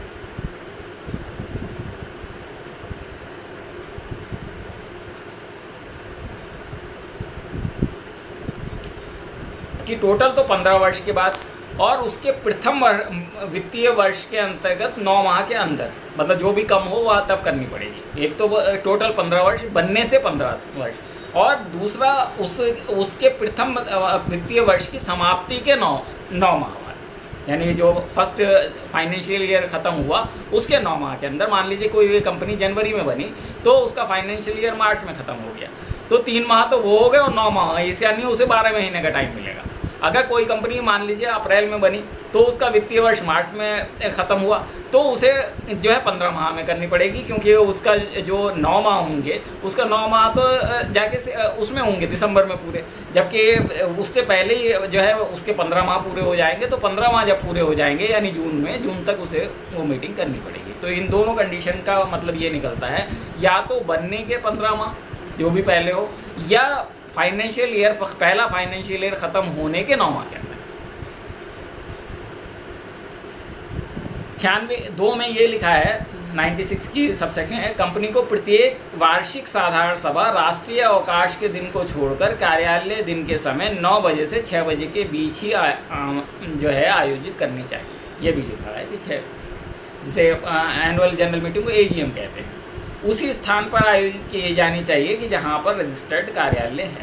कि टोटल तो 15 वर्ष के बाद और उसके प्रथम वित्तीय वर्ष के अंतर्गत 9 माह के अंदर, मतलब जो भी कम हो वह तब करनी पड़ेगी। एक तो टोटल 15 वर्ष बनने से 15 वर्ष और दूसरा उसके प्रथम वित्तीय वर्ष की समाप्ति के 9 माह, यानी जो फर्स्ट फाइनेंशियल ईयर ख़त्म हुआ उसके 9 माह के अंदर। मान लीजिए कोई कंपनी जनवरी में बनी तो उसका फाइनेंशियल ईयर मार्च में ख़त्म हो गया, तो 3 माह तो वो हो गए और 9 माह, इसे यानी उसे 12 महीने का टाइम मिलेगा। अगर कोई कंपनी मान लीजिए अप्रैल में बनी तो उसका वित्तीय वर्ष मार्च में ख़त्म हुआ तो उसे जो है 15 माह में करनी पड़ेगी, क्योंकि उसका जो 9 माह होंगे उसका 9 माह तो जाके उसमें होंगे दिसंबर में पूरे, जबकि उससे पहले ही जो है उसके 15 माह पूरे हो जाएंगे। तो 15 माह जब पूरे हो जाएंगे यानी जून तक उसे वो मीटिंग करनी पड़ेगी। तो इन दोनों कंडीशन का मतलब ये निकलता है, या तो बनने के 15 माह जो भी पहले हो, या फाइनेंशियल ईयर पहला फाइनेंशियल ईयर ख़त्म होने के 9 माह के अंदर। 96(2) में ये लिखा है, 96 की सबसेक्शन है, कंपनी को प्रत्येक वार्षिक साधारण सभा राष्ट्रीय अवकाश के दिन को छोड़कर कार्यालय दिन के समय 9 बजे से 6 बजे के बीच ही जो है आयोजित करनी चाहिए। ये भी लिखा है कि 6, जिसे एनुअल जनरल मीटिंग को AGM कहते हैं, उसी स्थान पर आयोजित की जानी चाहिए कि जहां पर रजिस्टर्ड कार्यालय है।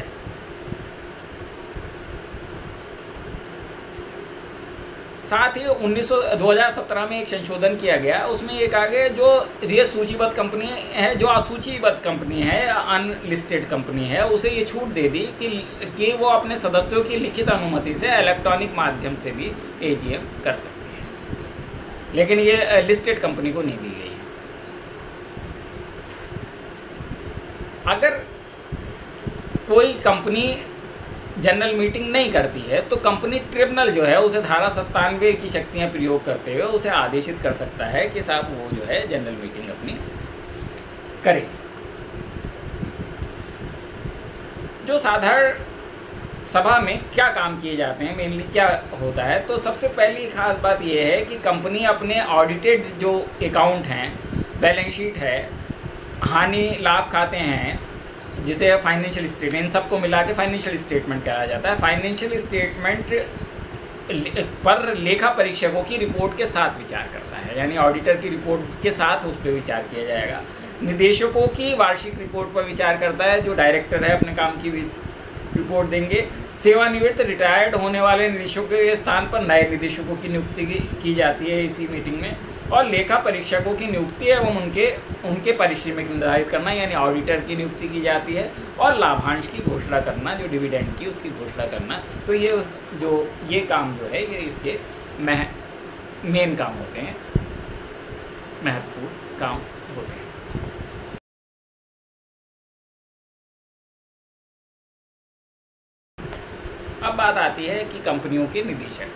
साथ ही 2017 में एक संशोधन किया गया, उसमें एक आगे जो ये सूचीबद्ध कंपनी है, जो असूचीबद्ध कंपनी है, अनलिस्टेड कंपनी है, उसे ये छूट दे दी कि वो अपने सदस्यों की लिखित अनुमति से इलेक्ट्रॉनिक माध्यम से भी AGM कर सकती है, लेकिन ये लिस्टेड कंपनी को नहीं दी गई है। अगर कोई कंपनी जनरल मीटिंग नहीं करती है तो कंपनी ट्रिब्यूनल जो है उसे धारा 97 की शक्तियां प्रयोग करते हुए उसे आदेशित कर सकता है कि साहब वो जो है जनरल मीटिंग अपनी करे। जो साधारण सभा में क्या काम किए जाते हैं, मेनली क्या होता है, तो सबसे पहली खास बात यह है कि कंपनी अपने ऑडिटेड जो अकाउंट हैं, बैलेंस शीट है, हानि लाभ खाते हैं, जिसे फाइनेंशियल स्टेटमेंट, इन सबको मिला के फाइनेंशियल स्टेटमेंट कहा जाता है। फाइनेंशियल स्टेटमेंट पर लेखा परीक्षकों की रिपोर्ट के साथ विचार करता है, यानी ऑडिटर की रिपोर्ट के साथ उस पर विचार किया जाएगा। निदेशकों की वार्षिक रिपोर्ट पर विचार करता है, जो डायरेक्टर है अपने काम की रिपोर्ट देंगे। सेवानिवृत्त रिटायर्ड होने वाले निदेशकों के स्थान पर नए निदेशकों की नियुक्ति की जाती है इसी मीटिंग में। और लेखा परीक्षकों की नियुक्ति एवं उनके पारिश्रमिक निर्धारित करना, यानी ऑडिटर की नियुक्ति की जाती है। और लाभांश की घोषणा करना, जो डिविडेंड की उसकी घोषणा करना। तो ये काम जो है ये इसके मेन काम होते हैं, महत्वपूर्ण काम होते हैं। अब बात आती है कि कंपनियों के निदेशक,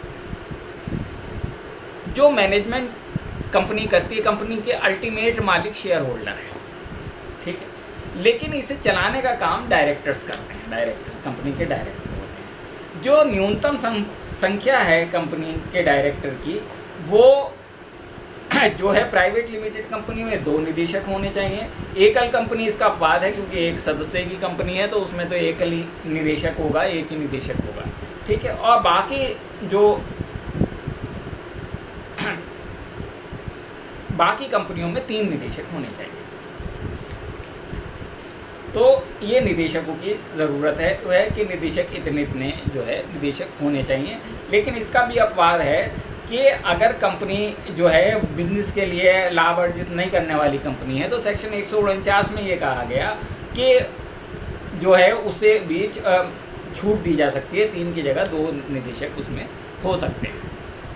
जो मैनेजमेंट कंपनी करती है, कंपनी के अल्टीमेट मालिक शेयर होल्डर है, ठीक है, लेकिन इसे चलाने का काम डायरेक्टर्स करते हैं। डायरेक्टर कंपनी के डायरेक्टर होते हैं, जो न्यूनतम संख्या है कंपनी के डायरेक्टर की, वो जो है प्राइवेट लिमिटेड कंपनी में 2 निदेशक होने चाहिए। एकल कंपनी इसका अपवाद है, क्योंकि एक सदस्य की कंपनी है तो उसमें तो एकल ही निदेशक होगा, एक ही निदेशक होगा, ठीक है। और बाकी जो बाकी कंपनियों में 3 निदेशक होने चाहिए। तो ये निदेशकों की ज़रूरत है, वह है कि निदेशक इतने जो है निदेशक होने चाहिए। लेकिन इसका भी अपवाद है कि अगर कंपनी जो है बिजनेस के लिए लाभ अर्जित नहीं करने वाली कंपनी है, तो सेक्शन 149 में ये कहा गया कि जो है उसे बीच छूट दी जा सकती है, 3 की जगह 2 निदेशक उसमें हो सकते हैं।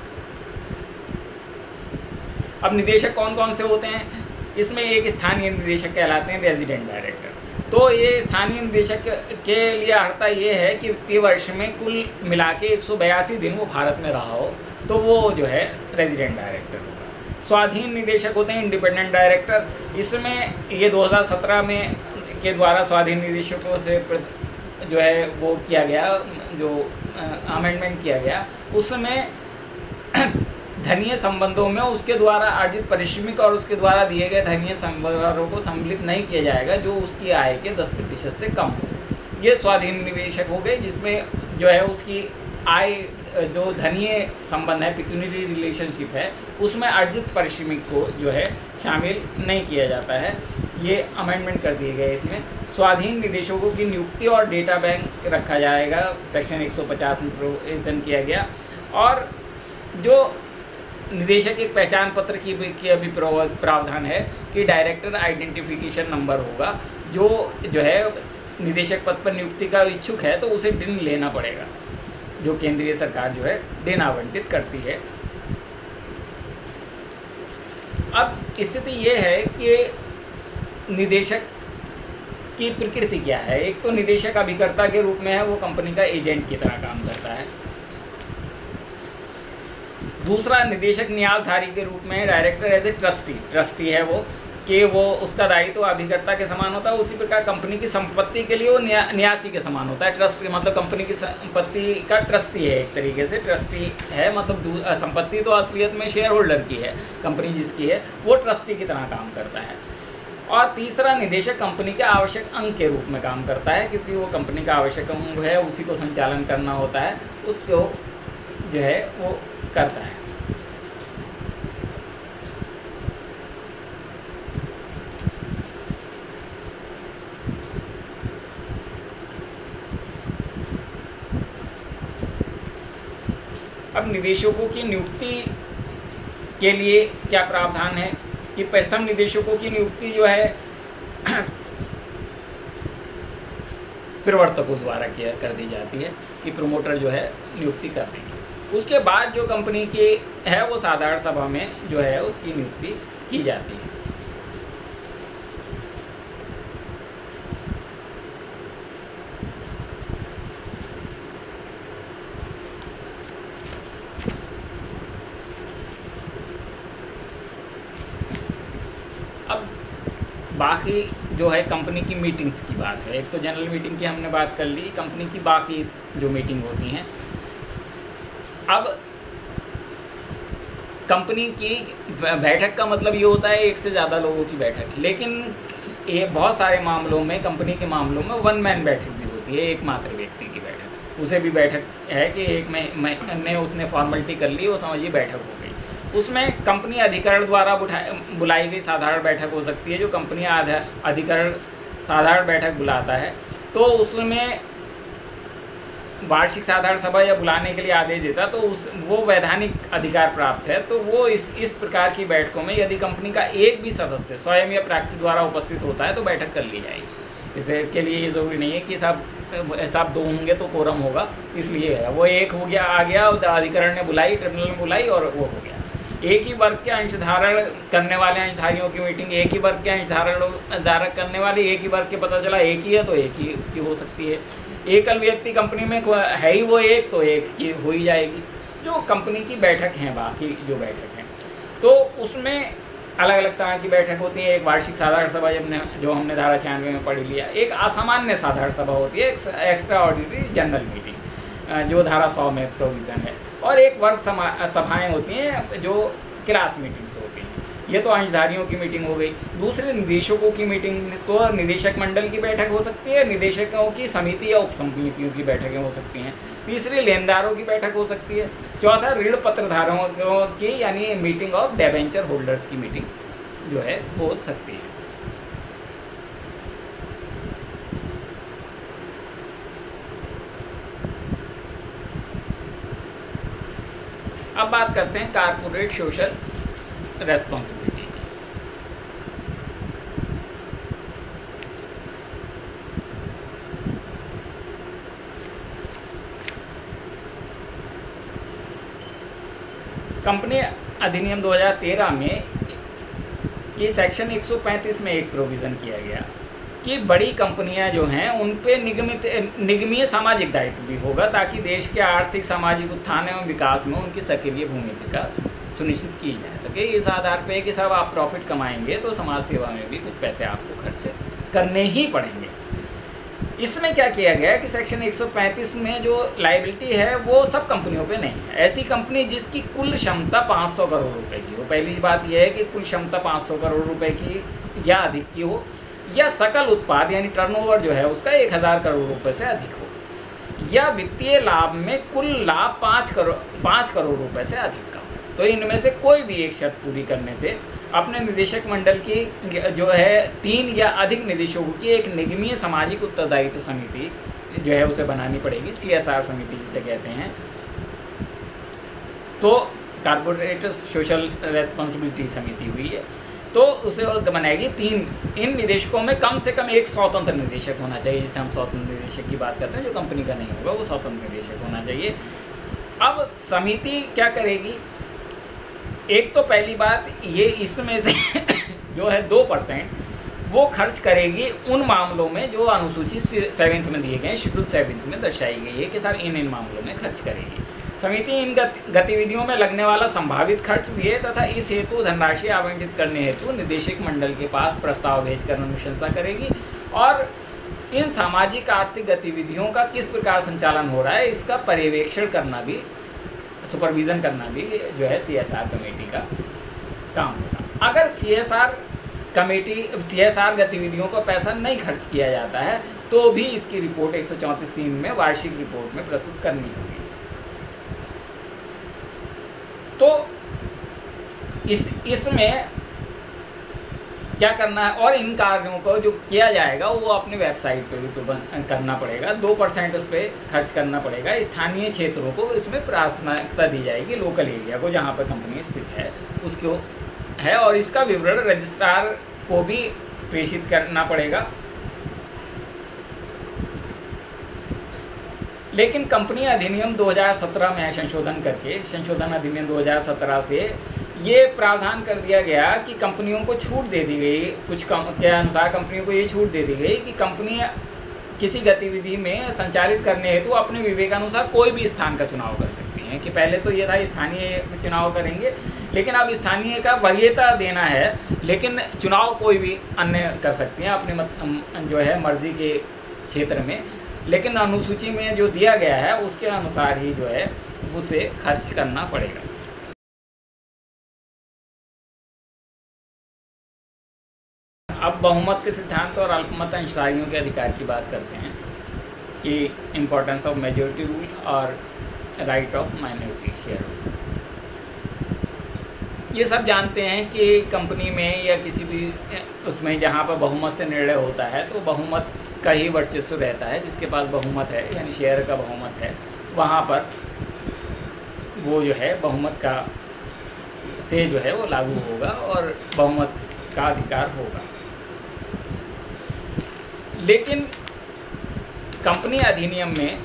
अब निदेशक कौन कौन से होते हैं? इसमें एक स्थानीय निदेशक कहलाते हैं, रेजिडेंट डायरेक्टर। तो ये स्थानीय निदेशक के लिए अर्हता ये है कि वित्तीय वर्ष में कुल मिला के 182 दिन वो भारत में रहा हो, तो वो जो है रेजिडेंट डायरेक्टर होगा। स्वाधीन निदेशक होते हैं इंडिपेंडेंट डायरेक्टर। इसमें ये 2017 में के द्वारा स्वाधीन निदेशकों से जो है वो किया गया, जो अमेंडमेंट किया गया, उसमें धनीय संबंधों में उसके द्वारा अर्जित पारिश्रमिक और उसके द्वारा दिए गए धनीय संबंधों को सम्मिलित नहीं किया जाएगा जो उसकी आय के 10% से कम हो। ये स्वाधीन निवेशक हो गए, जिसमें जो है उसकी आय जो धनीय संबंध है, पिक्यूनिटी रिलेशनशिप है, उसमें अर्जित पारिश्रमिक को जो है शामिल नहीं किया जाता है। ये अमेंडमेंट कर दिए गए। इसमें स्वाधीन निदेशकों की नियुक्ति और डेटा बैंक रखा जाएगा, सेक्शन 150 में प्रोविजन किया गया। और जो निदेशक एक पहचान पत्र की अभी प्रावधान है कि डायरेक्टर आइडेंटिफिकेशन नंबर होगा। जो है निदेशक पद पर नियुक्ति का इच्छुक है तो उसे डिन लेना पड़ेगा, जो केंद्रीय सरकार जो है डिन आवंटित करती है। अब स्थिति ये है कि निदेशक की प्रकृति क्या है। एक तो निदेशक अभिकर्ता के रूप में है, वो कंपनी का एजेंट की तरह काम करता है। दूसरा, निदेशक न्यायधारी के रूप में, डायरेक्टर एज ए ट्रस्टी है वो, कि वो उसका दायित्व अभिकर्ता के समान होता है। उसी प्रकार कंपनी की संपत्ति के लिए वो न्यासी के समान होता है। ट्रस्टी मतलब कंपनी की संपत्ति का ट्रस्टी है, एक तरीके से ट्रस्टी है। मतलब संपत्ति तो असलियत में शेयर होल्डर की है, कंपनी जिसकी है वो ट्रस्टी की तरह काम करता है। और तीसरा, निदेशक कंपनी के आवश्यक अंग के रूप में काम करता है, क्योंकि वो कंपनी का आवश्यक अंग है, उसी को संचालन करना होता है, उसको जो है वो करता है। अब निदेशकों की नियुक्ति के लिए क्या प्रावधान है कि प्रथम निदेशकों की नियुक्ति जो है प्रवर्तकों द्वारा कर दी जाती है, कि प्रमोटर जो है नियुक्ति कर देंगे। उसके बाद जो कंपनी की है वो साधारण सभा में जो है उसकी नियुक्ति की जाती है। बाकी जो है कंपनी की मीटिंग्स की बात है। एक तो जनरल मीटिंग की हमने बात कर ली, कंपनी की बाकी जो मीटिंग होती हैं। अब कंपनी की बैठक का मतलब ये होता है एक से ज़्यादा लोगों की बैठक, लेकिन ये बहुत सारे मामलों में, कंपनी के मामलों में 1 मैन बैठक भी होती है, एकमात्र व्यक्ति की बैठक। उसे भी बैठक है कि एक में उसने फॉर्मेलिटी कर ली, वो समझिए बैठक हो गई। उसमें कंपनी अधिकरण द्वारा बुलाई गई साधारण बैठक हो सकती है। जो कंपनी अधिकरण साधारण बैठक बुलाता है तो उसमें वार्षिक साधारण सभा या बुलाने के लिए आदेश देता, तो वो वैधानिक अधिकार प्राप्त है। तो वो इस प्रकार की बैठकों में यदि कंपनी का एक भी सदस्य स्वयं या प्रैक्टिस द्वारा उपस्थित होता है तो बैठक कर ली जाएगी। इसके लिए ये ज़रूरी नहीं है कि सब 2 होंगे तो कोरम होगा, इसलिए है वो एक हो गया, आ गया, अधिकरण ने बुलाई, ट्रिब्यूनल ने बुलाई और वो हो गया। एक ही वर्ग के अंश धारण करने वाले अंशधारियों की मीटिंग, एक ही वर्ग के अंश धारक करने वाले, एक ही वर्ग के पता चला एक ही है तो एक ही की हो सकती है। एकल व्यक्ति कंपनी में है ही वो एक, तो एक की हो ही जाएगी। जो कंपनी की बैठक हैं, बाकी जो बैठक हैं, तो उसमें अलग अलग तरह की बैठक होती है। एक वार्षिक साधारण सभा जो हमने धारा 96 में पढ़ लिया। एक असामान्य साधारण सभा होती है, एक एक्स्ट्रा ऑर्डिनरी जनरल मीटिंग। जो धारा 100 में प्रोविज़न है, और एक वर्ग सभाएँ होती हैं जो क्लास मीटिंग्स होती हैं। ये तो अंशधारियों की मीटिंग हो गई। दूसरे निदेशकों की मीटिंग, तो निदेशक मंडल की बैठक हो सकती है, निदेशकों की समिति या उपसमितियों की बैठकें हो सकती हैं। तीसरी लेनदारों की बैठक हो सकती है। चौथा ऋण पत्रधारकों की यानी मीटिंग ऑफ डिबेंचर होल्डर्स की मीटिंग जो है हो सकती है। अब बात करते हैं कारपोरेट सोशल रेस्पॉन्सिबिलिटी की। कंपनी अधिनियम 2013 में कि सेक्शन 135 में एक प्रोविज़न किया गया कि बड़ी कंपनियां जो हैं उन पे निगमीय सामाजिक दायित्व भी होगा, ताकि देश के आर्थिक सामाजिक उत्थान एवं विकास में उनकी सक्रिय भूमिका सुनिश्चित की जा सके। इस आधार पे कि साहब आप प्रॉफिट कमाएंगे तो समाज सेवा में भी कुछ पैसे आपको खर्च करने ही पड़ेंगे। इसमें क्या किया गया है कि सेक्शन 135 में जो लायबिलिटी है वो सब कंपनियों पे नहीं है। ऐसी कंपनी जिसकी कुल क्षमता 500 करोड़ रुपए की हो, पहली बात यह है कि कुल क्षमता 500 करोड़ रुपए की या अधिक की हो, या सकल उत्पाद यानी टर्नओवर जो है उसका 1000 करोड़ रुपए से अधिक हो, या वित्तीय लाभ में कुल लाभ 5 करोड़ रुपए से अधिक का हो। तो इनमें से कोई भी एक शर्त पूरी करने से अपने निदेशक मंडल की जो है 3 या अधिक निदेशकों की एक निगमीय सामाजिक उत्तरदायित्व समिति जो है उसे बनानी पड़ेगी, CSR समिति जिसे कहते हैं। तो कारपोरेट सोशल रेस्पॉन्सिबिलिटी समिति हुई है, तो उसे बनाएगी 3। इन निदेशकों में कम से कम एक स्वतंत्र निदेशक होना चाहिए, जिसे हम स्वतंत्र निदेशक की बात करते हैं। जो कंपनी का नहीं होगा वो स्वतंत्र निदेशक होना चाहिए। अब समिति क्या करेगी? एक तो पहली बात ये, इसमें से जो है 2% वो खर्च करेगी उन मामलों में जो अनुसूची 7th में दिए गए, शेड्यूल 7 में दर्शाई गई है कि सर इन मामलों में खर्च करेगी। समिति इन गतिविधियों में लगने वाला संभावित खर्च भी है तथा इस हेतु धनराशि आवंटित करने हेतु निदेशक मंडल के पास प्रस्ताव भेजकर अनुशंसा करेगी, और इन सामाजिक आर्थिक गतिविधियों का किस प्रकार संचालन हो रहा है इसका पर्यवेक्षण करना भी, सुपरविज़न करना भी जो है CSR कमेटी का काम होगा। अगर CSR गतिविधियों का पैसा नहीं खर्च किया जाता है तो भी इसकी रिपोर्ट 134(3) में वार्षिक रिपोर्ट में प्रस्तुत करनी होगी। तो इसमें क्या करना है, और इन कार्यों को जो किया जाएगा वो अपने वेबसाइट पे भी तो करना पड़ेगा। 2% उस पर खर्च करना पड़ेगा। स्थानीय क्षेत्रों को इसमें प्राथमिकता दी जाएगी, लोकल एरिया को जहाँ पर कंपनी स्थित है उसको है, और इसका विवरण रजिस्ट्रार को भी प्रेषित करना पड़ेगा। लेकिन कंपनी अधिनियम 2017 में संशोधन अधिनियम 2017 से ये प्रावधान कर दिया गया कि कंपनियों को छूट दे दी गई, कुछ के अनुसार कंपनियों को ये छूट दे दी गई कि कंपनी किसी गतिविधि में संचालित करने हेतु अपने विवेकानुसार कोई भी स्थान का चुनाव कर सकती हैं। कि पहले तो ये था स्थानीय चुनाव करेंगे, लेकिन अब स्थानीय का वरीयता देना है, लेकिन चुनाव कोई भी अन्य कर सकती हैं अपने जो है मर्जी के क्षेत्र में, लेकिन अनुसूची में जो दिया गया है उसके अनुसार ही जो है उसे खर्च करना पड़ेगा। अब बहुमत के सिद्धांत और अल्पमत अंशधारियों के अधिकार की बात करते हैं कि इम्पोर्टेंस ऑफ मेजॉरिटी रूल और राइट ऑफ माइनॉरिटी शेयर। ये सब जानते हैं कि कंपनी में या किसी भी उसमें जहाँ पर बहुमत से निर्णय होता है तो बहुमत का ही वर्चस्व रहता है। जिसके पास बहुमत है यानी शेयर का बहुमत है, वहाँ पर वो जो है बहुमत का से जो है वो लागू होगा और बहुमत का अधिकार होगा। लेकिन कंपनी अधिनियम में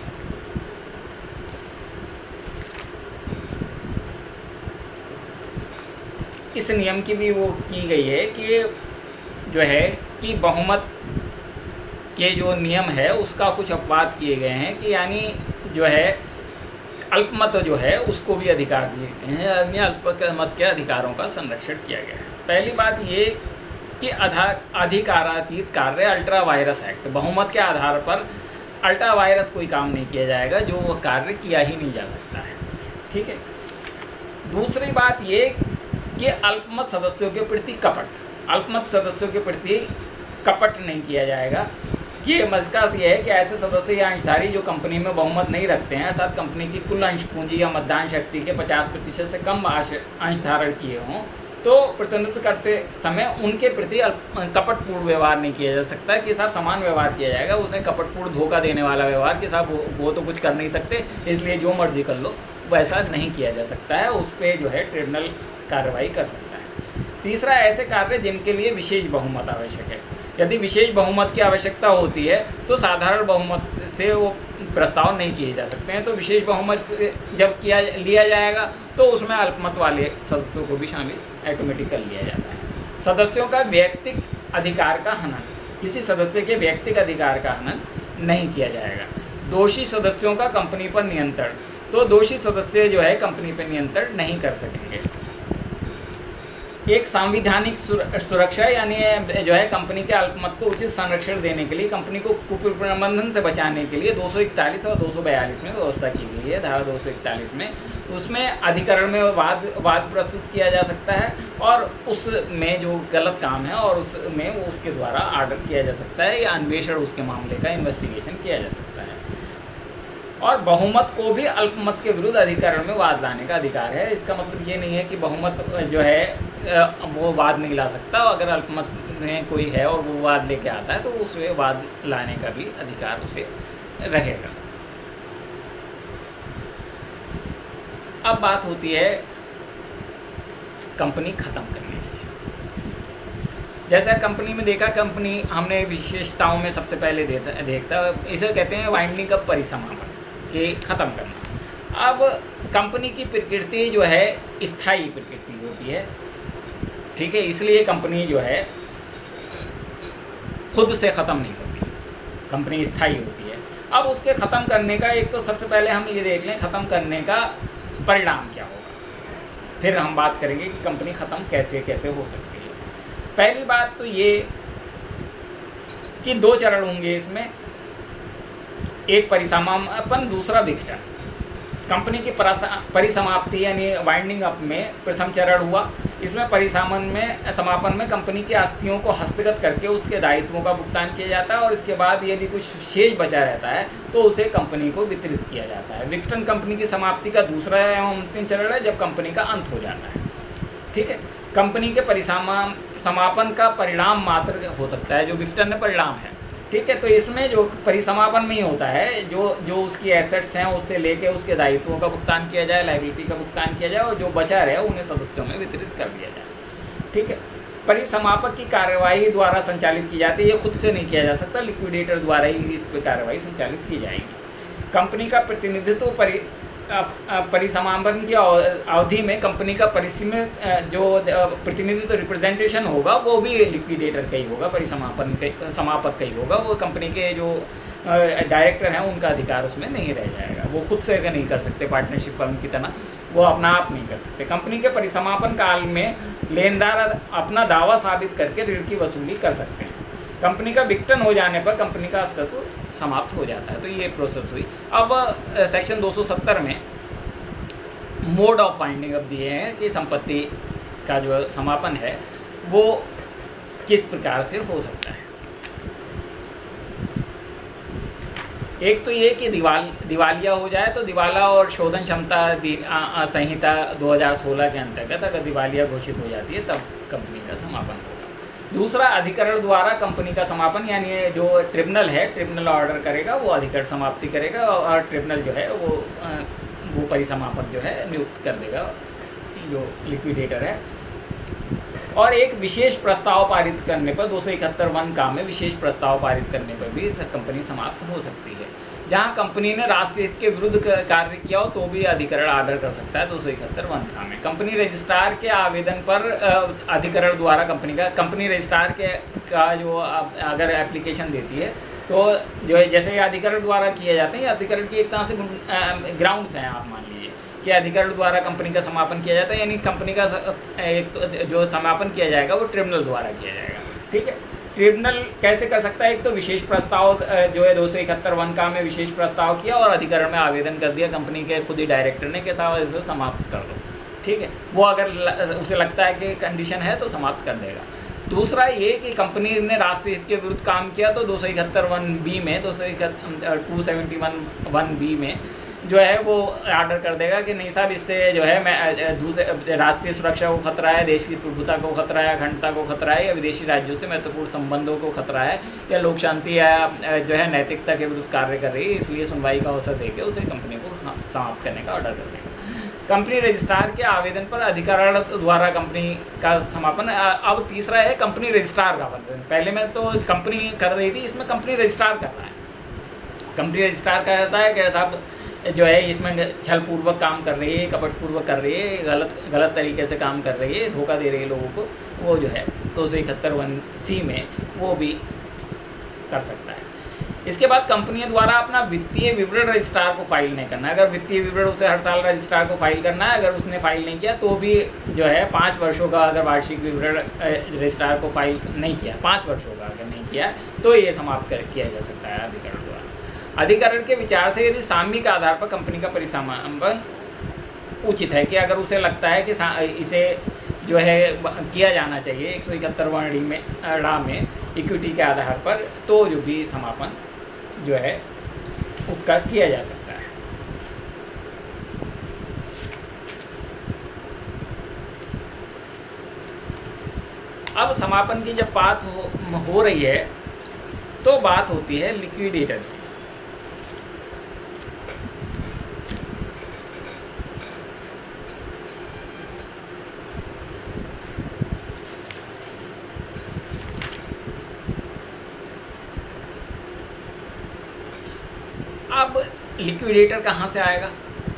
इस नियम की भी वो की गई है कि जो है कि बहुमत के जो नियम है उसका कुछ अपवाद किए गए हैं कि यानी जो है अल्पमत जो है उसको भी अधिकार दिए गए हैं, अन्य अल्पमत के अधिकारों का संरक्षण किया गया है। पहली बात ये कि अधिकारातीत कार्य अल्ट्रा वायरस एक्ट बहुमत के आधार पर अल्ट्रा वायरस कोई काम नहीं किया जाएगा जो वह कार्य किया ही नहीं जा सकता है। ठीक है। दूसरी बात ये कि अल्पमत सदस्यों के प्रति कपट, अल्पमत सदस्यों के प्रति कपट नहीं किया जाएगा। ये मज़का यह है कि ऐसे सदस्य या अंशधारी जो कंपनी में बहुमत नहीं रखते हैं, अर्थात कंपनी की कुल अंश पूंजी या मतदान शक्ति के 50% से कम अंश धारण किए हों, तो प्रतिनिधित्व करते समय उनके प्रति कपटपूर्ण व्यवहार नहीं किया जा सकता कि साहब समान व्यवहार किया जाएगा। उसे कपटपूर्ण धोखा देने वाला व्यवहार कि साहब वो तो कुछ कर नहीं सकते इसलिए जो मर्जी कर लो, वैसा नहीं किया जा सकता है। उस पर जो है ट्रिब्यूनल कार्रवाई कर सकता है। तीसरा, ऐसे कार्य जिनके लिए विशेष बहुमत आवश्यक है। यदि विशेष बहुमत की आवश्यकता होती है तो साधारण बहुमत से वो प्रस्ताव नहीं किए जा सकते हैं। तो विशेष बहुमत जब लिया जाएगा तो उसमें अल्पमत वाले सदस्यों को भी शामिल ऑटोमेटिक कर लिया जाता है। सदस्यों का व्यक्तिक अधिकार का हनन, किसी सदस्य के व्यक्तिक अधिकार का हनन नहीं किया जाएगा। दोषी सदस्यों का कंपनी पर नियंत्रण, तो दोषी सदस्य जो है कंपनी पर नियंत्रण नहीं कर सकेंगे। एक संवैधानिक सुरक्षा यानी जो है कंपनी के अल्पमत को उचित संरक्षण देने के लिए कंपनी को कुप्रबंधन से बचाने के लिए 241 और 242 में व्यवस्था की गई है। धारा 241 में उसमें अधिकरण में वाद प्रस्तुत किया जा सकता है और उसमें जो गलत काम है और उसमें वो उसके द्वारा आर्डर किया जा सकता है या अन्वेषण उसके मामले का इन्वेस्टिगेशन किया जा सकता है। और बहुमत को भी अल्पमत के विरुद्ध अधिकरण में वाद लाने का अधिकार है। इसका मतलब ये नहीं है कि बहुमत जो है वो वाद नहीं ला सकता। अगर अल्पमत में कोई है और वो वाद लेके आता है तो उसमें वाद लाने का भी अधिकार उसे रहेगा। अब बात होती है कंपनी ख़त्म करने की। जैसा कंपनी में देखा, कंपनी हमने विशेषताओं में सबसे पहले देखता इसे कहते हैं वाइंडिंग अप परिसमापन, कि ख़त्म करना। अब कंपनी की प्रकृति जो है स्थायी प्रकृति होती है, ठीक है, इसलिए कंपनी जो है खुद से ख़त्म नहीं होती, कंपनी स्थायी होती है। अब उसके ख़त्म करने का एक तो सबसे पहले हम ये देख लें ख़त्म करने का परिणाम क्या होगा, फिर हम बात करेंगे कि कंपनी ख़त्म कैसे कैसे हो सकती है। पहली बात तो ये कि 2 चरण होंगे इसमें, एक परिसमापन, दूसरा विघटन। कंपनी की परिसमाप्ति यानी वाइंडिंग अप में प्रथम चरण हुआ। इसमें समापन में कंपनी की आस्तियों को हस्तगत करके उसके दायित्वों का भुगतान किया जाता है और इसके बाद यदि कुछ शेष बचा रहता है तो उसे कंपनी को वितरित किया जाता है। विघटन कंपनी की समाप्ति का दूसरा एवं अंतिम चरण है, जब कंपनी का अंत हो जाता है। ठीक है। कंपनी के समापन का परिणाम मात्र हो सकता है, जो विघटन परिणाम है। ठीक है। तो इसमें जो परिसमापन में ही होता है, जो उसकी एसेट्स हैं उससे लेके उसके दायित्वों का भुगतान किया जाए, लायबिलिटी का भुगतान किया जाए और जो बचा रहे उन्हें सदस्यों में वितरित कर दिया जाए। ठीक है। परिसमापक की कार्यवाही द्वारा संचालित की जाती है, ये खुद से नहीं किया जा सकता, लिक्विडेटर द्वारा ही इस पर कार्यवाही संचालित की जाएगी। कंपनी का प्रतिनिधित्व परिसमापन की अवधि में कंपनी का परिसीमित जो प्रतिनिधित्व रिप्रेजेंटेशन होगा वो भी लिक्विडेटर का ही होगा, समापक का ही होगा। वो कंपनी के जो डायरेक्टर हैं उनका अधिकार उसमें नहीं रह जाएगा, वो खुद से नहीं कर सकते, पार्टनरशिप फर्म की तरह वो अपना आप नहीं कर सकते। कंपनी के परिसमापन काल में लेनदार अपना दावा साबित करके ऋण की वसूली कर सकते हैं। कंपनी का विघटन हो जाने पर कंपनी का अस्तित्व समाप्त हो जाता है। तो ये प्रोसेस हुई। अब सेक्शन 270 में मोड ऑफ वाइंडिंग अप दिए हैं कि संपत्ति का जो समापन है वो किस प्रकार से हो सकता है। एक तो ये कि दिवालिया हो जाए तो दिवाला और शोधन क्षमता संहिता 2016 के अंतर्गत अगर दिवालिया घोषित हो जाती है तब कंपनी का समापन होगा। दूसरा, अधिकरण द्वारा कंपनी का समापन, यानी जो ट्रिब्यूनल है, ट्रिब्यूनल ऑर्डर करेगा, वो अधिकरण समाप्ति करेगा और ट्रिब्यूनल जो है वो परिसमापक जो है नियुक्त कर देगा, जो लिक्विडेटर है। और एक विशेष प्रस्ताव पारित करने पर 271 का में विशेष प्रस्ताव पारित करने पर भी कंपनी समाप्त हो सकती है। जहां कंपनी ने राष्ट्रीय हित के विरुद्ध कार्य किया हो तो भी अधिकरण आर्डर कर सकता है 271 का में। कंपनी रजिस्ट्रार के आवेदन पर अधिकरण द्वारा कंपनी रजिस्ट्रार का जो अगर एप्लीकेशन देती है तो जो है जैसे अधिकरण द्वारा किए जाते हैं, अधिकरण की एक तरह से ग्राउंड्स हैं, आप मान लीजिए कि अधिकरण द्वारा कंपनी का समापन किया जाता है, यानी कंपनी का जो समापन किया जाएगा वो ट्रिब्यूनल द्वारा किया जाएगा। ठीक है। ट्रिब्यूनल कैसे कर सकता है? एक तो विशेष प्रस्ताव जो है 271 का में विशेष प्रस्ताव किया और अधिकरण में आवेदन कर दिया कंपनी के खुद ही डायरेक्टर ने कि साहब इसे समाप्त कर दो, ठीक है। वो अगर उसे लगता है कि कंडीशन है तो समाप्त कर देगा। दूसरा ये कि कंपनी ने राष्ट्रीय हित के विरुद्ध काम किया तो 271(1)(b) में 271(1)(b) में जो है वो आर्डर कर देगा कि नहीं साहब इससे जो है मैं दूसरे राष्ट्रीय सुरक्षा को खतरा है, देश की प्रभुता को खतरा है, अखंडता को खतरा है, या विदेशी राज्यों से महत्वपूर्ण संबंधों को खतरा है, या लोक शांति या जो है नैतिकता के विरुद्ध कार्य कर रही है, इसलिए सुनवाई का अवसर देकर उसे कंपनी को समाप्त करने का ऑर्डर कर देगा। कंपनी रजिस्ट्रार के आवेदन पर अधिकरण द्वारा कंपनी का समापन। अब तीसरा है कंपनी रजिस्ट्रार का आवेदन। पहले में तो कंपनी कर रही थी, इसमें कंपनी रजिस्ट्रार कर रहा है। कंपनी रजिस्ट्रार कहता है कि साहब जो है इसमें छलपूर्वक काम कर रही है, कपटपूर्वक कर रही है, गलत तरीके से काम कर रही है, धोखा दे रही है लोगों को, वो जो है 271(c) में वो भी कर सकता है। इसके बाद कंपनियों द्वारा अपना वित्तीय विवरण रजिस्ट्रार को फाइल नहीं करना है। अगर वित्तीय विवरण उसे हर साल रजिस्ट्रार को फाइल करना है, अगर उसने फाइल नहीं किया तो भी जो है 5 वर्षों का अगर वार्षिक विवरण रजिस्ट्रार को फाइल नहीं किया, 5 वर्षों का अगर नहीं किया तो ये समाप्त किया जा सकता है अधिकरण द्वारा। अधिकरण के विचार से यदि सामयिक आधार पर कंपनी का परिसमापन उचित है, कि अगर उसे लगता है कि इसे जो है किया जाना चाहिए 171 में इक्विटी के आधार पर, तो जो भी समापन जो है उसका किया जा सकता है। अब समापन की जब बात हो रही है तो बात होती है लिक्विडेटर की। अब लिक्विडेटर कहाँ से आएगा?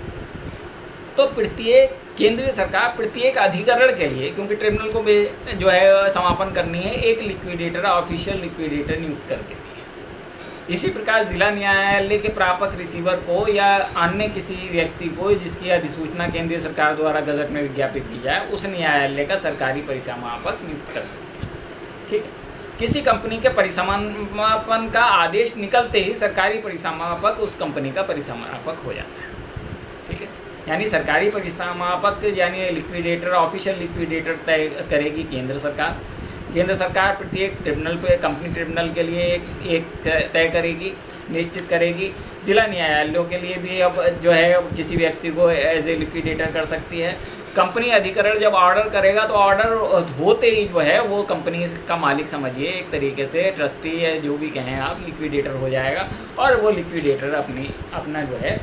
तो प्रत्येक केंद्रीय सरकार प्रत्येक अधिकरण के लिए, क्योंकि ट्रिब्यूनल को जो है समापन करनी है, एक लिक्विडेटर ऑफिशियल लिक्विडेटर नियुक्त कर देती है। इसी प्रकार जिला न्यायालय के प्रापक रिसीवर को या अन्य किसी व्यक्ति को जिसकी अधिसूचना केंद्रीय सरकार द्वारा गजट में विज्ञापित की जाए, उस न्यायालय का सरकारी परिसमापक नियुक्त कर देती है, ठीक है। किसी कंपनी के परिसमापन का आदेश निकलते ही सरकारी परिसमापक उस कंपनी का परिसमापक हो जाता है, ठीक है। यानी सरकारी परिसमापक यानी लिक्विडेटर, ऑफिशियल लिक्विडेटर तय करेगी केंद्र सरकार। केंद्र सरकार प्रत्येक ट्रिब्यूनल पे, कंपनी ट्रिब्यूनल के लिए एक तय करेगी, निश्चित करेगी। जिला न्यायालयों के लिए भी अब जो है किसी व्यक्ति को एज ए लिक्विडेटर कर सकती है। कंपनी अधिकरण जब ऑर्डर करेगा तो ऑर्डर होते ही जो है वो कंपनी का मालिक समझिए, एक तरीके से ट्रस्टी या जो भी कहें आप, लिक्विडेटर हो जाएगा और वो लिक्विडेटर अपना जो है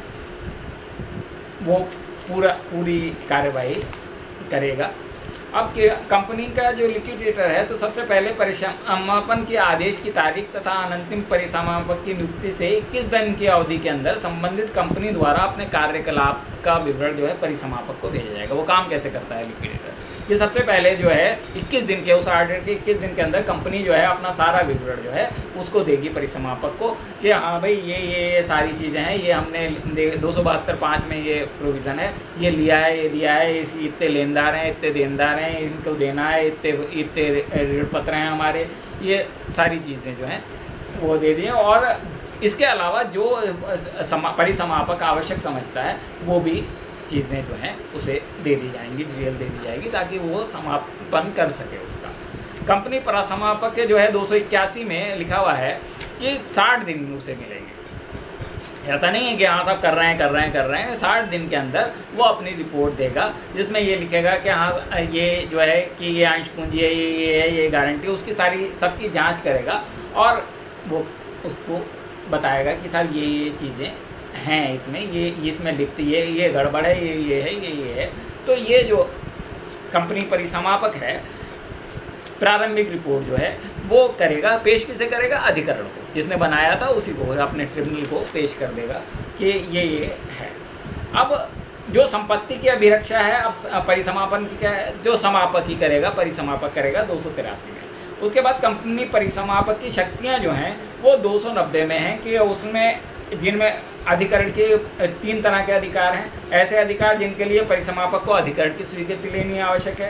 वो पूरी कार्यवाही करेगा। अब कंपनी का जो लिक्विडेटर है तो सबसे पहले परिसमापन के आदेश की तारीख तथा अनंतिम परिसमापक की नियुक्ति से 21 दिन की अवधि के अंदर संबंधित कंपनी द्वारा अपने कार्यकलाप का विवरण जो है परिसमापक को भेजा जाएगा। वो काम कैसे करता है लिक्विडेटर? ये सबसे पहले जो है 21 दिन के, उस ऑर्डर के 21 दिन के अंदर कंपनी जो है अपना सारा विवरण जो है उसको देगी परिसमापक को कि हाँ भाई ये सारी चीज़ें हैं, ये हमने 272(5) में ये प्रोविज़न है, ये लिया है, ये दिया है, इतने लेनदार हैं, इतने देनदार हैं, इनको देना है, इतने ऋण पत्र हैं हमारे, ये सारी चीज़ें जो हैं वो दे दिए। और इसके अलावा जो परिसमापक आवश्यक समझता है वो भी चीज़ें जो हैं उसे दे दी जाएंगी, डिटेल दे दी जाएगी ताकि वो समापन कर सके उसका। कंपनी परिसमापक के जो है 281 में लिखा हुआ है कि 60 दिन उसे मिलेंगे। ऐसा नहीं है कि हाँ सब कर रहे हैं। 60 दिन के अंदर वो अपनी रिपोर्ट देगा जिसमें ये लिखेगा कि हाँ ये जो है कि ये अंश पूंजी है, ये है, ये गारंटी, उसकी सारी सबकी जाँच करेगा और वो उसको बताएगा कि सर ये चीज़ें हैं इसमें, ये इसमें लिखती है, ये गड़बड़ है, ये है, ये है। तो ये जो कंपनी परिसमापक है प्रारंभिक रिपोर्ट जो है वो करेगा, पेश किसे करेगा? अधिकरण को, जिसने बनाया था उसी को, अपने ट्रिब्यूनल को पेश कर देगा कि ये है। अब जो संपत्ति की अभिरक्षा है, अब परिसमापन की क्या है? जो समापक ही करेगा, परिसमापक करेगा 283 में। उसके बाद कंपनी परिसमापक की शक्तियाँ जो हैं वो 290 में हैं कि उसमें जिनमें अधिकरण के 3 तरह के अधिकार हैं। ऐसे अधिकार जिनके लिए परिसमापक को अधिकरण की स्वीकृति लेनी आवश्यक है,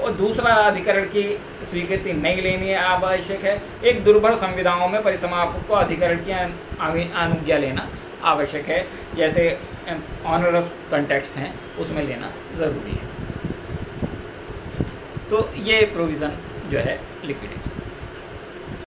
और दूसरा अधिकरण की स्वीकृति नहीं लेनी है आवश्यक है। एक दुर्बल संविदाओं में परिसमापक को अधिकरण की अनुज्ञा लेना आवश्यक है, जैसे ऑनरस कॉन्टेक्ट्स हैं उसमें लेना ज़रूरी है। तो ये प्रोविज़न जो है लिक्विडिटी।